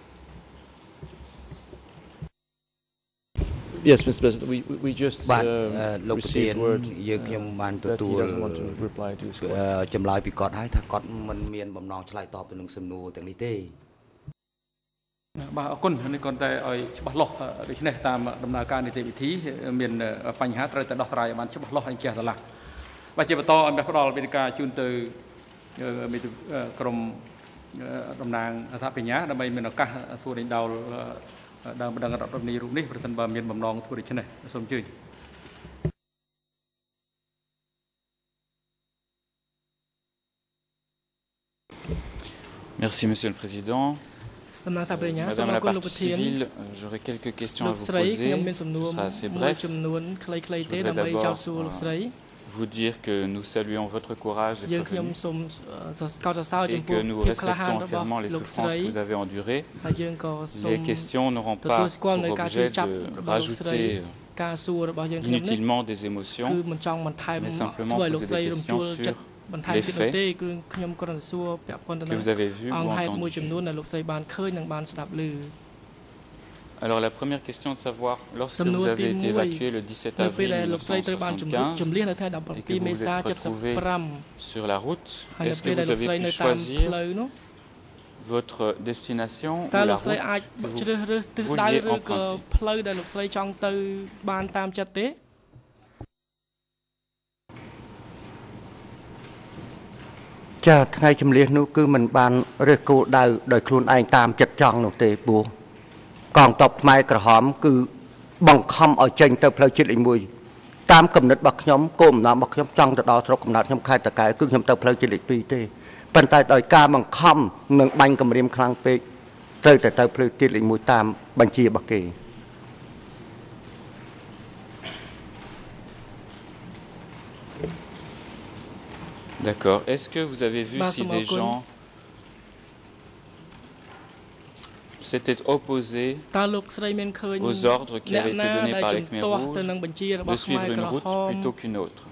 S8: Yes, Mister President, we, we just uh, received word uh, that he doesn't want to reply to this question.
S10: ចម្លើយពីគាត់ហើយថាគាត់មិនមានបំណងឆ្លើយតបទៅនឹងសំណួរទាំងនេះទេ
S9: បាទអរគុណនេះគាត់តែឲ្យច្បាស់លាស់ដូច្នេះតាមដំណើរការនីតិវិធីមានបញ្ហាត្រូវតែដោះស្រាយឲ្យបានច្បាស់លាស់ឲ្យចេះស្រឡះបាទជាបន្តឲ្យមានផ្ដល់វេទិកាជូនទៅក្រុមតំណាងអធិបញ្ញាដើម្បីមានឱកាសសួរដេញដោលដើមបណ្ដឹងរដ្ឋបាលនេះរូបនេះប្រសិនបើមានបំណងធ្វើដូច្នេះសូមអញ្ជើញ
S5: Merci Monsieur le Président. Madame la partie civile, j'aurais quelques questions à vous poser. Ce sera assez bref. Je voudrais d'abord vous dire que nous saluons votre courage et que nous respectons entièrement les souffrances que vous avez endurées. Les questions n'auront pas pour objet de rajouter inutilement des émotions, mais simplement poser des questions sur les faits que vous avez vus ou entendus. Alors la première question est de savoir, lorsque vous avez été évacué le dix-sept avril mille neuf cent soixante-quinze et que vous vous êtes retrouvé sur la route, est-ce que vous avez pu choisir votre destination ou la route que vous vouliez emprunter?
S10: Cha ngày chấm liệt nụ cứ mình bàn rơi cô đào đời khuôn anh tam chật chọn nụ tê bùa còn tộc mai cả hóm cứ bằng không ở trên tờ phơi chết mùi tam cầm nứt bạc nhóm côm nằm bạc nhóm trong đó rồi cầm nát nhóm khai tất cả cứ nhóm tờ phơi chết pi tê bàn tay đời ca bằng không nâng banh cầm riêng khang pe rơi tại tờ phơi chết mùi tam bằng chia bạc kì.
S5: D'accord. Est-ce que vous avez vu si des gens s'étaient opposés aux ordres qui avaient été donnés par les Khmer Rouges de suivre une route plutôt qu'une autre?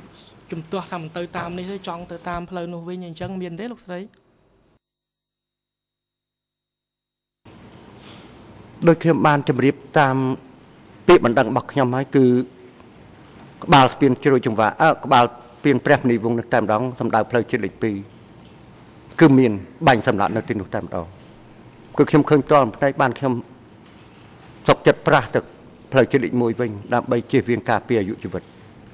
S10: Đôi khi ban chấm riệp tam bị bản đăng bạc nhầm hay cứ bao tiền chơi chung và à bao tiền prep này vùng nước tam đóng thầm đào phơi trên lịch pi cứ miền bành sầm lạn nơi trên nước tam đóng cứ khiêm khơi toànในบ้านkhiêm sọc chật pra thực phơi trên lịch mùi vinh làm bay chia viên cà phê dụ chịu vật.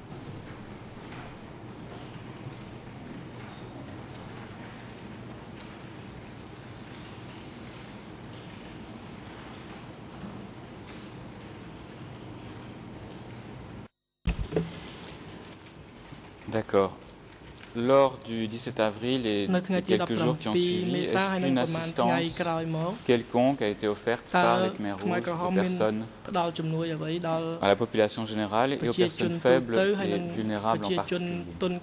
S5: D'accord. Lors du dix-sept avril et des quelques jours qui ont suivi, est-ce qu'une assistance quelconque a été offerte par les Khmer Rouges aux personnes, à la population générale et aux personnes faibles et vulnérables en particulier?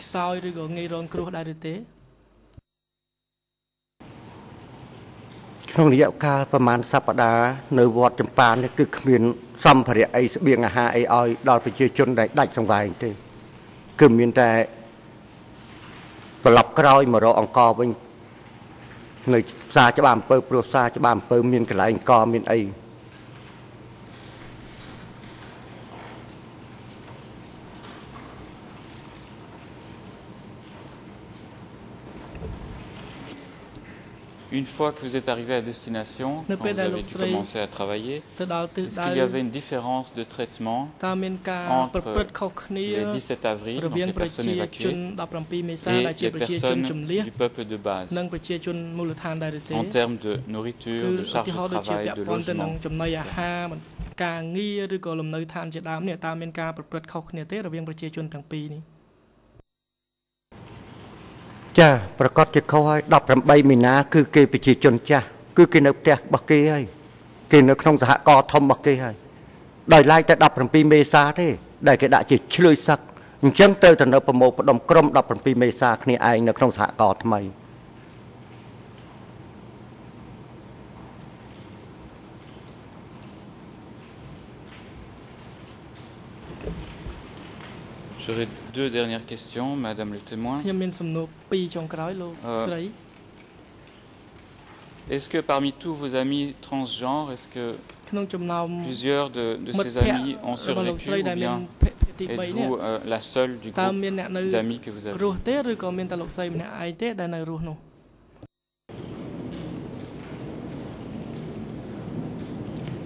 S10: Trong lý cảประมาณสัปดาห์ในวัดจำปาเนี่ยคือมีสัมภาระไอ้เบียงอาหารไอ้อ้อยดอลไปเชื่อจนได้ได้สงสัยทีคือมีแต่ปลับกระไรมารอองกอเป็นเงยซาจะบามเปิดโปรซาจะบามเปิดมีนกระไรองกอมีนไอ
S5: Une fois que vous êtes arrivé à destination, quand vous avez dû commencer à travailler, est-ce qu'il y avait une différence de traitement entre les dix-sept avril, donc les personnes évacuées, et les personnes du peuple de base, en termes de nourriture, de charge de travail, de logement, et cetera?
S10: ចាប្រកាសជាខុសហើយដប់ប្រាំបីមីនាគឺគេប្រជាជនចាស់គឺគេនៅផ្ទះរបស់គេហើយគេនៅក្នុងសហគមន៍ធំរបស់គេហើយដោយឡែកតែដប់ប្រាំពីរមេសាទេដែលគេដាក់ជាឆ្លើយសឹកអញ្ចឹងទៅទៅនៅប្រមូលផ្ដុំក្រុមដប់ប្រាំពីរមេសាគ្នាឯងនៅក្នុងសហគមន៍ថ្មី
S5: J'aurais deux dernières questions, Madame le témoin. Euh, est-ce que parmi tous vos amis transgenres, est-ce que plusieurs de, de ces amis ont survécu ou bien êtes-vous euh, la seule du groupe d'amis que vous avez?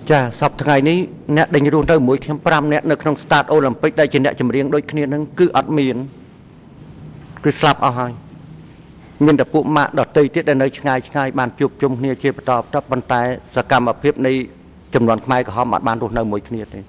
S10: ចាសប្តាហ៍នេះអ្នកដេញរស់នៅមួយខ្ញុំ5អ្នកនៅក្នុង Start Olympic ដែលជាអ្នកចម្រៀងដូចគ្នានឹងគឺអត់មានគឺស្លាប់អស់ហើយមានតែពួកម៉ាក់ដតីទៀតដែលនៅឆ្ងាយឆ្ងាយបានជួបជុំគ្នាជាបន្តបន្ទាប់ប៉ុន្តែសកម្មភាពនៃចំនួនខ្មែរក្រហមអត់បានរស់នៅមួយគ្នាទេ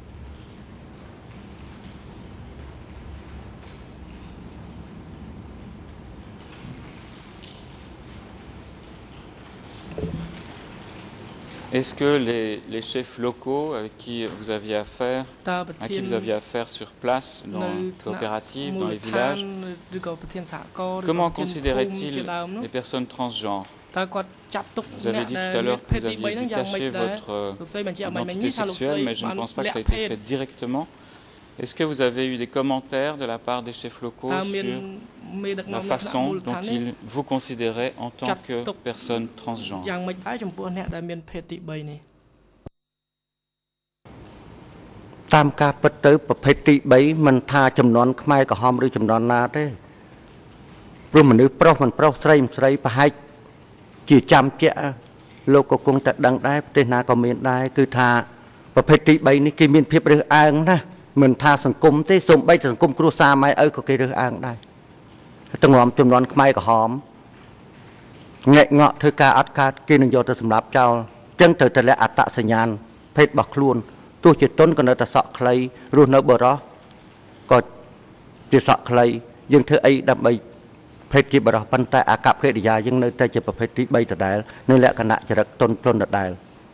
S5: Est-ce que les, les chefs locaux avec qui vous aviez affaire, à qui vous aviez affaire sur place, dans les coopératives, dans les villages, comment considéraient-ils les personnes transgenres? Vous avez dit tout à l'heure que vous aviez dû cacher votre identité sexuelle, mais je ne pense pas que ça a été fait directement. Est-ce que vous avez eu des commentaires de la part des chefs locaux sur la façon dont ils vous considéraient en tant que personne transgenre?
S10: តាមការពិតទៅប្រភេទទី 3 មិនថាចំនួនខ្មែរក្រហមឬចំនួនណាទេព្រោះមនុស្សប្រុសមិនប្រុសស្រីមិនស្រីប្រហែលជាចាំជាក់លោកក៏គង់តែដឹងដែរប្រទេសណាក៏មានដែរគឺថាប្រភេទទី 3 នេះគេមានភាពរើសអើងណាស់មិនថាសង្គមទេសូម្បីតែសង្គមគ្រួសារម៉ែឪក៏គេរើសអើងដែរទាំងរំចំនួនខ្មែរក្រហមងាក់ងក់ធ្វើការអត់កើតគេនឹងយកទៅសម្លាប់ចោលចឹងត្រូវតែលះអត្តសញ្ញាណភេទរបស់ខ្លួនទោះជាទុនក៏នៅតែសក់ខ្លីរស់នៅបរោះក៏ជាសក់ខ្លីយើងធ្វើអីដើម្បីភេទជាបរោះប៉ុន្តែអាកប្បកិរិយាយើងនៅតែជាប្រភេទទី 3 ដដែលនៅលក្ខណៈចរិតទុនទន់ដដែល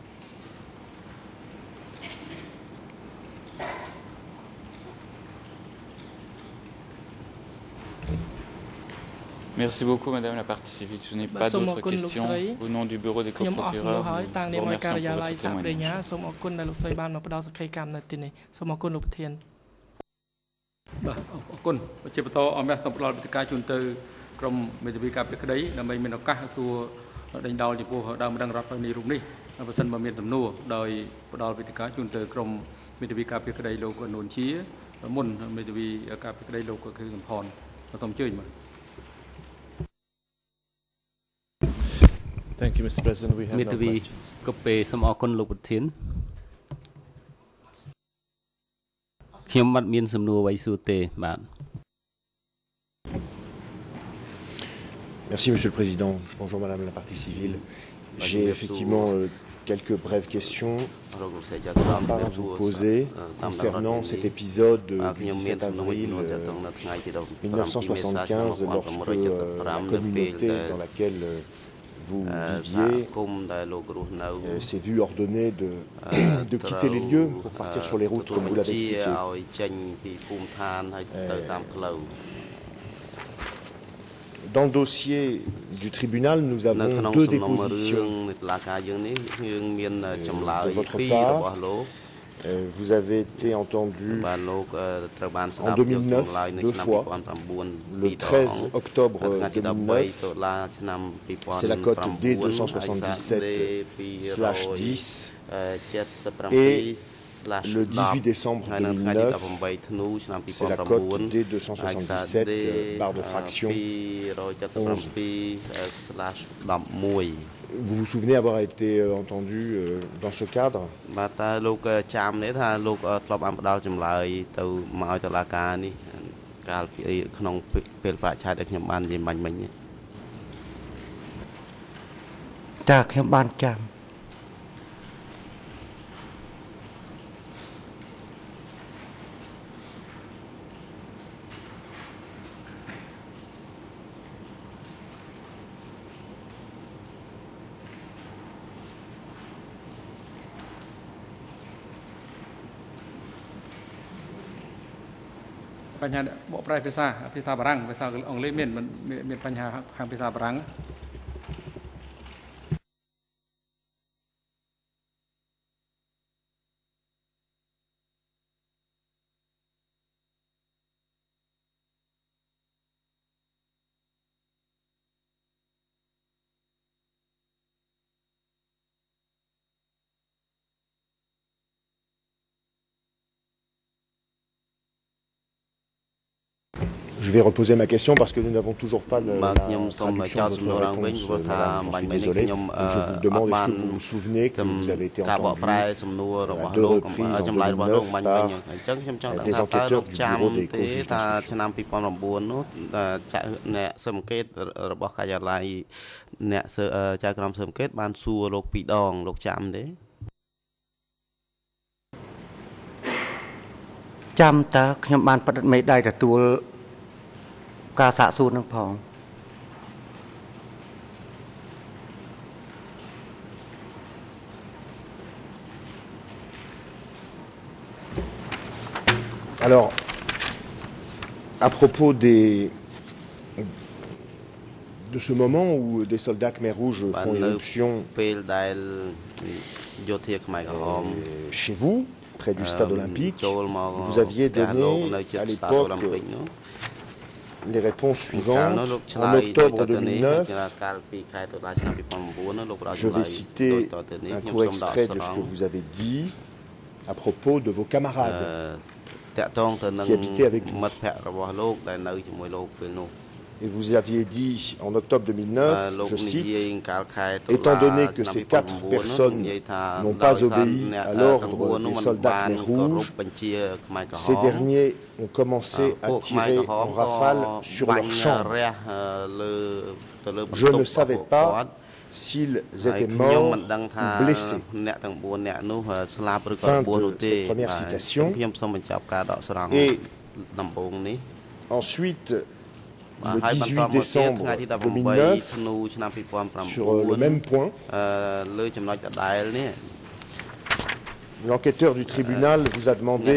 S5: Merci beaucoup, Madame la partie civile. Je n'ai pas d'autres questions. Au nom du bureau des coprocureurs, nous vous remercions pour votre témoignage.
S9: សូមអរគុណដែលលោកស្រីបានមកផ្ដល់សក្ខីកម្មនៅទីនេះសូមអរគុណលោកប្រធានបាទអរគុណជាបន្តអមសូមផ្ដល់វិទ្យាជូនទៅក្រុមមេធាវីការពារក្តីដើម្បីមានឱកាសសួរដេញដោលចំពោះដើមម្ដងរដ្ឋបាលនេះរូបនេះបើសិនបើមានទំនួលដោយផ្ដល់វិទ្យាជូនទៅក្រុមមេធាវីការពារក្តីលោកអនុនជាមុនមេធាវីការពារក្តីលោកគឺសំផនសូមអញ្ជើញបាទ
S8: Thank you, Mister President. We have no questions.
S13: ក៏ពេលសូមអរគុណលោកប្រធានខ្ញុំមិនមានសំណួរអ្វីសួរទេបាទ
S4: Merci, Monsieur le Président. Bonjour, Madame la partie civile. J'ai effectivement euh, quelques brèves questions à vous poser concernant cet épisode du dix-sept avril mille neuf cent soixante-quinze, lorsque euh, la communauté dans laquelle euh, vous viviez euh, s'est vu ordonner de, de quitter les lieux pour partir sur les routes, comme vous l'avez expliqué. Euh, Dans le dossier du tribunal, nous avons deux dépositions de votre part. Euh, vous avez été entendu en deux mille neuf deux fois, le treize octobre deux mille neuf, c'est la cote D deux cent soixante-dix-sept slash dix, et le dix-huit décembre deux mille neuf, c'est la cote D deux cent soixante-dix-sept barre de fraction onze. Vous vous souvenez avoir été euh, entendu euh, dans ce cadre?
S10: D'accord,
S9: បញ្ហាបកប្រែភាសាភាសាបារាំងភាសាអង់គ្លេសមានមានបញ្ហាខាងភាសាបារាំង
S4: Je Je vais reposer ma question parce que nous n'avons toujours pas le, la traduction de votre réponse, madame. J'en suis désolé. Donc je vous demande, est-ce que vous vous souvenez que vous avez été entendu à deux reprises en deux mille neuf par des enquêteurs du bureau des co-juges d'instruction?
S10: ចាំតើខ្ញុំបានផ្តិតមេដៃទទួលការសាកសួរនឹងផង
S4: Alors, à propos des, de ce moment où des soldats Khmer Rouge font éruption chez vous, près du stade olympique, vous aviez donné à l'époque les réponses suivantes. En octobre deux mille neuf, je vais citer un court extrait de ce que vous avez dit à propos de vos camarades qui habitaient avec vous. Et vous aviez dit en octobre deux mille neuf, je cite, étant donné que ces quatre personnes n'ont pas obéi à l'ordre des soldats Khmer Rouges, ces derniers ont commencé à tirer en rafale sur leur chambre. Je ne savais pas s'ils étaient morts ou blessés. Fin de cette première citation. Et ensuite, le dix-huit décembre deux mille neuf, sur le même point, l'enquêteur du tribunal vous a demandé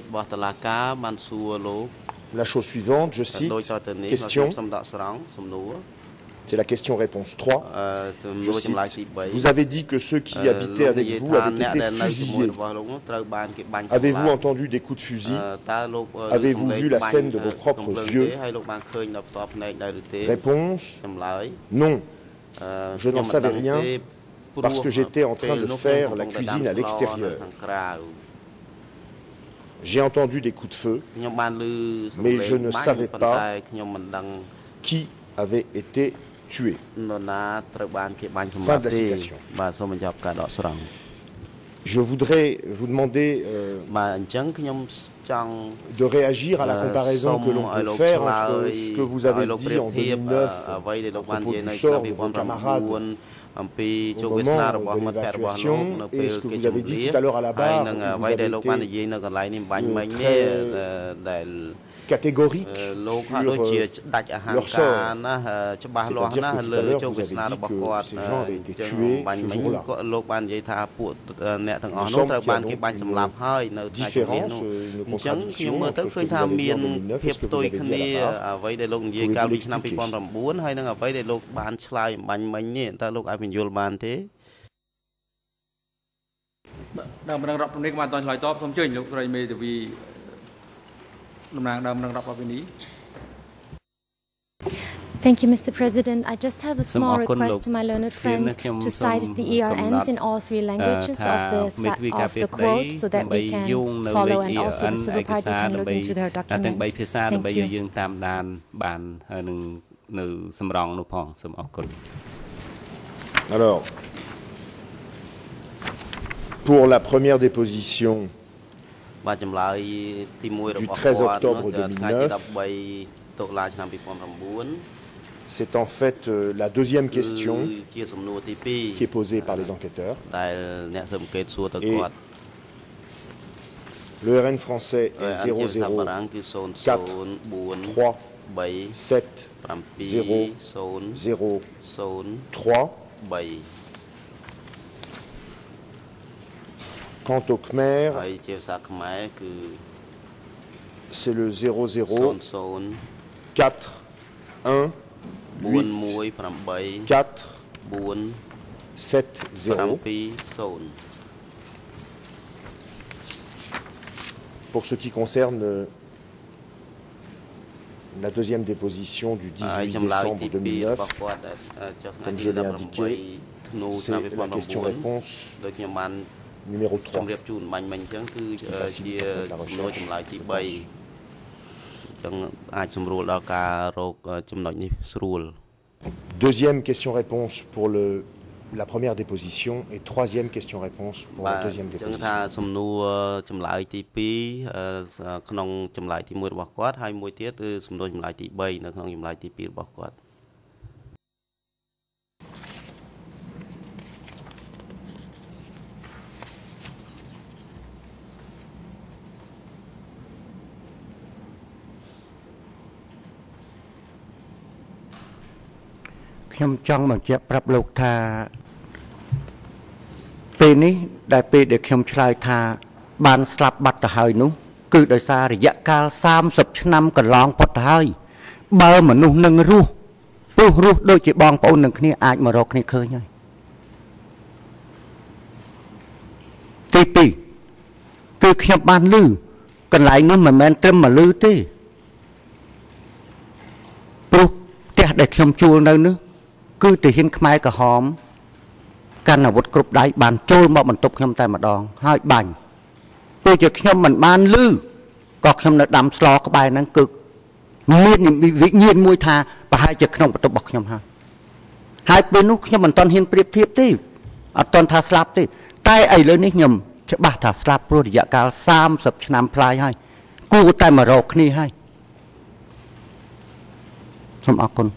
S4: la chose suivante, je cite, question, c'est la question-réponse trois, je cite, vous avez dit que ceux qui habitaient avec vous avaient été fusillés. Avez-vous entendu des coups de fusil? Avez-vous vu la scène de vos propres yeux? Réponse, non, je n'en savais rien parce que j'étais en train de faire la cuisine à l'extérieur. J'ai entendu des coups de feu, mais je ne savais pas qui avait été tué. Fin de la citation. Je voudrais vous demander euh, de réagir à la comparaison que l'on peut faire entre ce que vous avez dit en deux mille neuf à propos du sort de vos camarades au moment de l'évacuation et ce que vous avez dit tout à l'heure à la barre, où vous avez été très catégorique sur leur sort. C'est-à-dire que tout à l'heure, vous avez dit que ces gens avaient été tués ce jour-là. Il me semble qu'il y a donc une différence, une contradiction entre ce que vous avez dit en deux mille neuf et ce que vous avez dit à la barre. Pouvez-vous l'expliquer?
S9: ដល់ម្ដងរដ្ឋនេះក៏បានតឆ្លើយតបសូមអញ្ជើញលោកស្រីមេធាវីតំណាងដើមម្ដងរដ្ឋវិនី
S14: Thank you, Mister President. I just have a small request to my learned friend to cite the E R Ns in all three languages of the of the quote so that we can follow and also the civil party can look into their documents. Thank you.
S4: Alors, pour la première déposition du treize octobre deux mille neuf, c'est en fait euh, la deuxième question qui est posée par les enquêteurs. Et le R N français est zéro zéro quatre trois sept zéro zéro trois. Quant au Khmer, c'est le zéro zéro quatre un huit quatre sept zéro. Pour ce qui concerne la deuxième déposition du dix-huit décembre deux mille neuf, comme je l'ai indiqué, c'est la question-réponse numéro trois. Ce qui facilite en fait la recherche.
S13: ចឹងអាចសម្រួលដល់ការរកចំណុចនេះស្រួល
S4: Deuxième question-réponse pour le la première déposition et troisième question-réponse pour la deuxième déposition.
S13: ចឹងថាសំណួរចម្លើយទីពីរក្នុងចម្លើយទីមួយរបស់គាត់ហើយមួយទៀតគឺសំណួរចម្លើយទីបីនៅក្នុងចម្លើយទីពីររបស់គាត់
S10: ខ្ញុំចង់បញ្ជាក់ប្រាប់លោកថាពេលនេះដែលពេលដែលខ្ញុំឆ្លើយថាបានស្លាប់បាត់ទៅហើយនោះគឺដោយសាររយៈកាលសាមសិបឆ្នាំកន្លងផុតទៅហើយបើមនុស្សនឹងរស់ព្រោះរស់ដូចជាបងប្អូននឹងគ្នាអាចមករកគ្នាឃើញហើយទីពីរគឺខ្ញុំបានឮកន្លែងនេះមិនមែនត្រឹមមកឮទេព្រោះផ្ទះដែលខ្ញុំជួលនៅនោះគឺទាហានខ្មែរក្រហមកាន់អាវុធគ្រប់ដៃបានចូលមកបន្ទប់ខ្ញុំតែម្ដងហើយបាញ់ទោះជាខ្ញុំមិនបានឮក៏ខ្ញុំនៅដាំស្លក្បែរហ្នឹងគឺមានវិញ្ញាណមួយថាប្រហែលជាក្នុងបន្ទប់របស់ខ្ញុំហើយហើយពេលនោះខ្ញុំមិនទាន់ហ៊ានប្រៀបធៀបទេអត់ទាន់ថាស្លាប់ទេតែឥឡូវនេះខ្ញុំច្បាស់ថាស្លាប់ព្រោះរយៈកាលសាមសិបឆ្នាំផ្លាយហើយគួរតែមករកគ្នាហើយសូមអរគុណ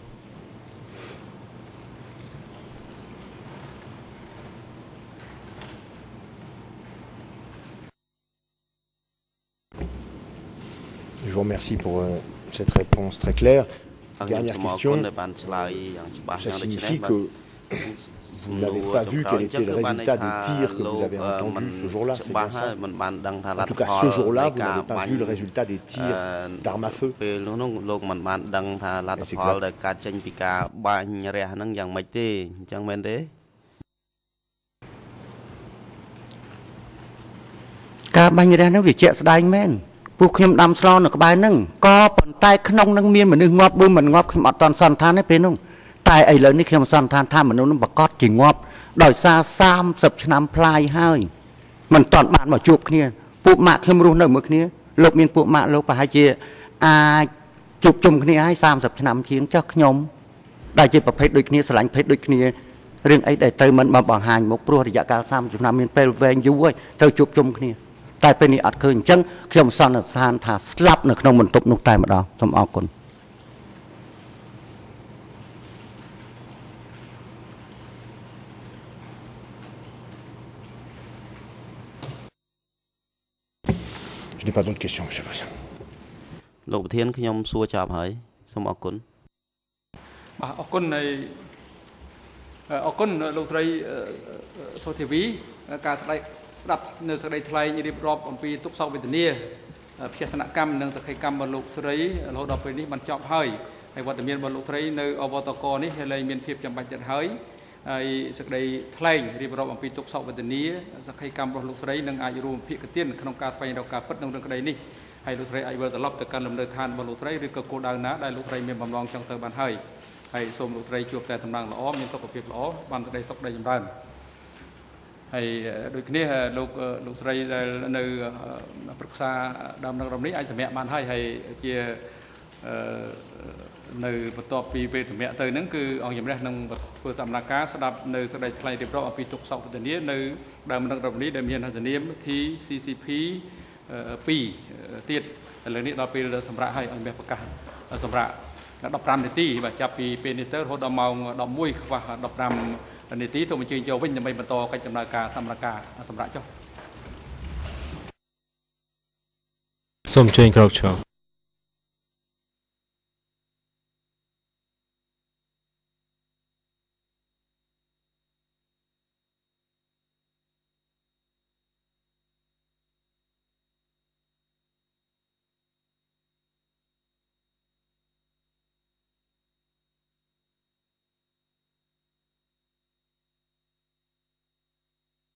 S4: Je vous remercie pour euh, cette réponse très claire. Dernière question. Ça signifie que vous n'avez pas vu quel était le résultat des tirs que vous avez entendus ce jour-là, c'est bien ça? En tout cas, ce jour-là, vous n'avez pas vu le résultat des tirs d'armes à feu. Et c'est exact. ពួកខ្ញុំដាំស្លនៅក្បែរហ្នឹងក៏ប៉ុន្តែក្នុងហ្នឹងមានមនុស្សងាប់បើមិនងាប់ខ្ញុំអត់តន់សន្និដ្ឋានទេពេលនោះតែឥឡូវនេះខ្ញុំសន្និដ្ឋានថាមនុស្សហ្នឹងប្រកាសជាងាប់ដោយសារសាមសិបឆ្នាំផ្លាយហើយមិនតន់បានមកជួបគ្នាពួកម៉ាក់ខ្ញុំរស់នៅមួយគ្នាលោកមានពួកម៉ាក់លោកប្រហែលជាអាចជួបជុំគ្នាហើយសាមសិបឆ្នាំជាងចុះខ្ញុំដែលជាប្រភេទដូចគ្នាស្រឡាញ់ភេទដូចគ្នារឿងអីដែលត្រូវមិនមកបង្ហាញមកព្រោះរយៈកាលសាមសិបឆ្នាំមានពេលវែងយូរហើយត្រូវជួបជុំគ្នា តែពេលនេះអត់ឃើញអញ្ចឹងខ្ញុំសន្និដ្ឋានថាស្លាប់នៅក្នុងបន្ទប់នោះតែម្ដងសូមអរគុណ Je n'ai pas d'autres questions, monsieur le président.
S13: លោកប្រធានខ្ញុំសួរចប់ហើយសូមអរគុណបាទអរគុណនៃអរគុណលោកស្រីសុធីវីការស្ដី ស្ដាប់នៅសេចក្តីថ្លែងរៀបរាប់អំពីទុក្ខសោកវេទនាភេសនកម្មនិងសក្ខីកម្មរបស់លោកស្រីរហូតដល់ពេលនេះបានចប់ហើយហើយវត្តមានរបស់លោកស្រីនៅអវតកនេះលែងមានភាពចាំបាច់ទៀតហើយហើយសេចក្តីថ្លែងរៀបរាប់អំពីទុក្ខសោកវេទនាសក្ខីកម្មរបស់លោកស្រីនឹងអាចរួមភាគទានក្នុងការស្វែងរកការពិតក្នុងរឿងក្តីនេះហើយលោកស្រីអាចវិលត្រឡប់ទៅកាន់លំនៅឋានរបស់លោកស្រីឬក៏គោលដៅណាដែលលោកស្រីមានបំណងចង់ទៅបានហើយហើយសូមលោកស្រីជួបតែតំណែងល្អមានសុខភាពល្អបានក្តីសុខដីចម្រើន ហើយដូចគ្នាលោកលោកស្រីដែលនៅប្រឹក្សាដើមនឹងរំនេះអាចតម្រាក់បានហើយហើយជានៅបន្ទាប់ពីពេលតម្រាក់ទៅហ្នឹងគឺអង្គជំរះនឹងធ្វើសកម្មភាពស្ដាប់នៅសេចក្តីថ្លែងរៀបរាប់អំពីទុក្ខសោកវេទនានៅដើមនឹងរំនេះដែលមានហត្ថនាម T C C P 2 ទៀតឥឡូវនេះដល់ពេលសម្រាប់ឲ្យអង្គប្រកាសសម្រាប់ដប់ប្រាំនាទីបាទចាប់ពីពេលនេះទៅរហូតដល់ម៉ោងដប់មួយខ្វះដប់ប្រាំ នាទីទៅអញ្ជើញចូលវិញដើម្បីបន្តកិច្ចដំណើរការសម្រាប់ការសម្រាប់ចុះសូមអញ្ជើញក្រោកឈរ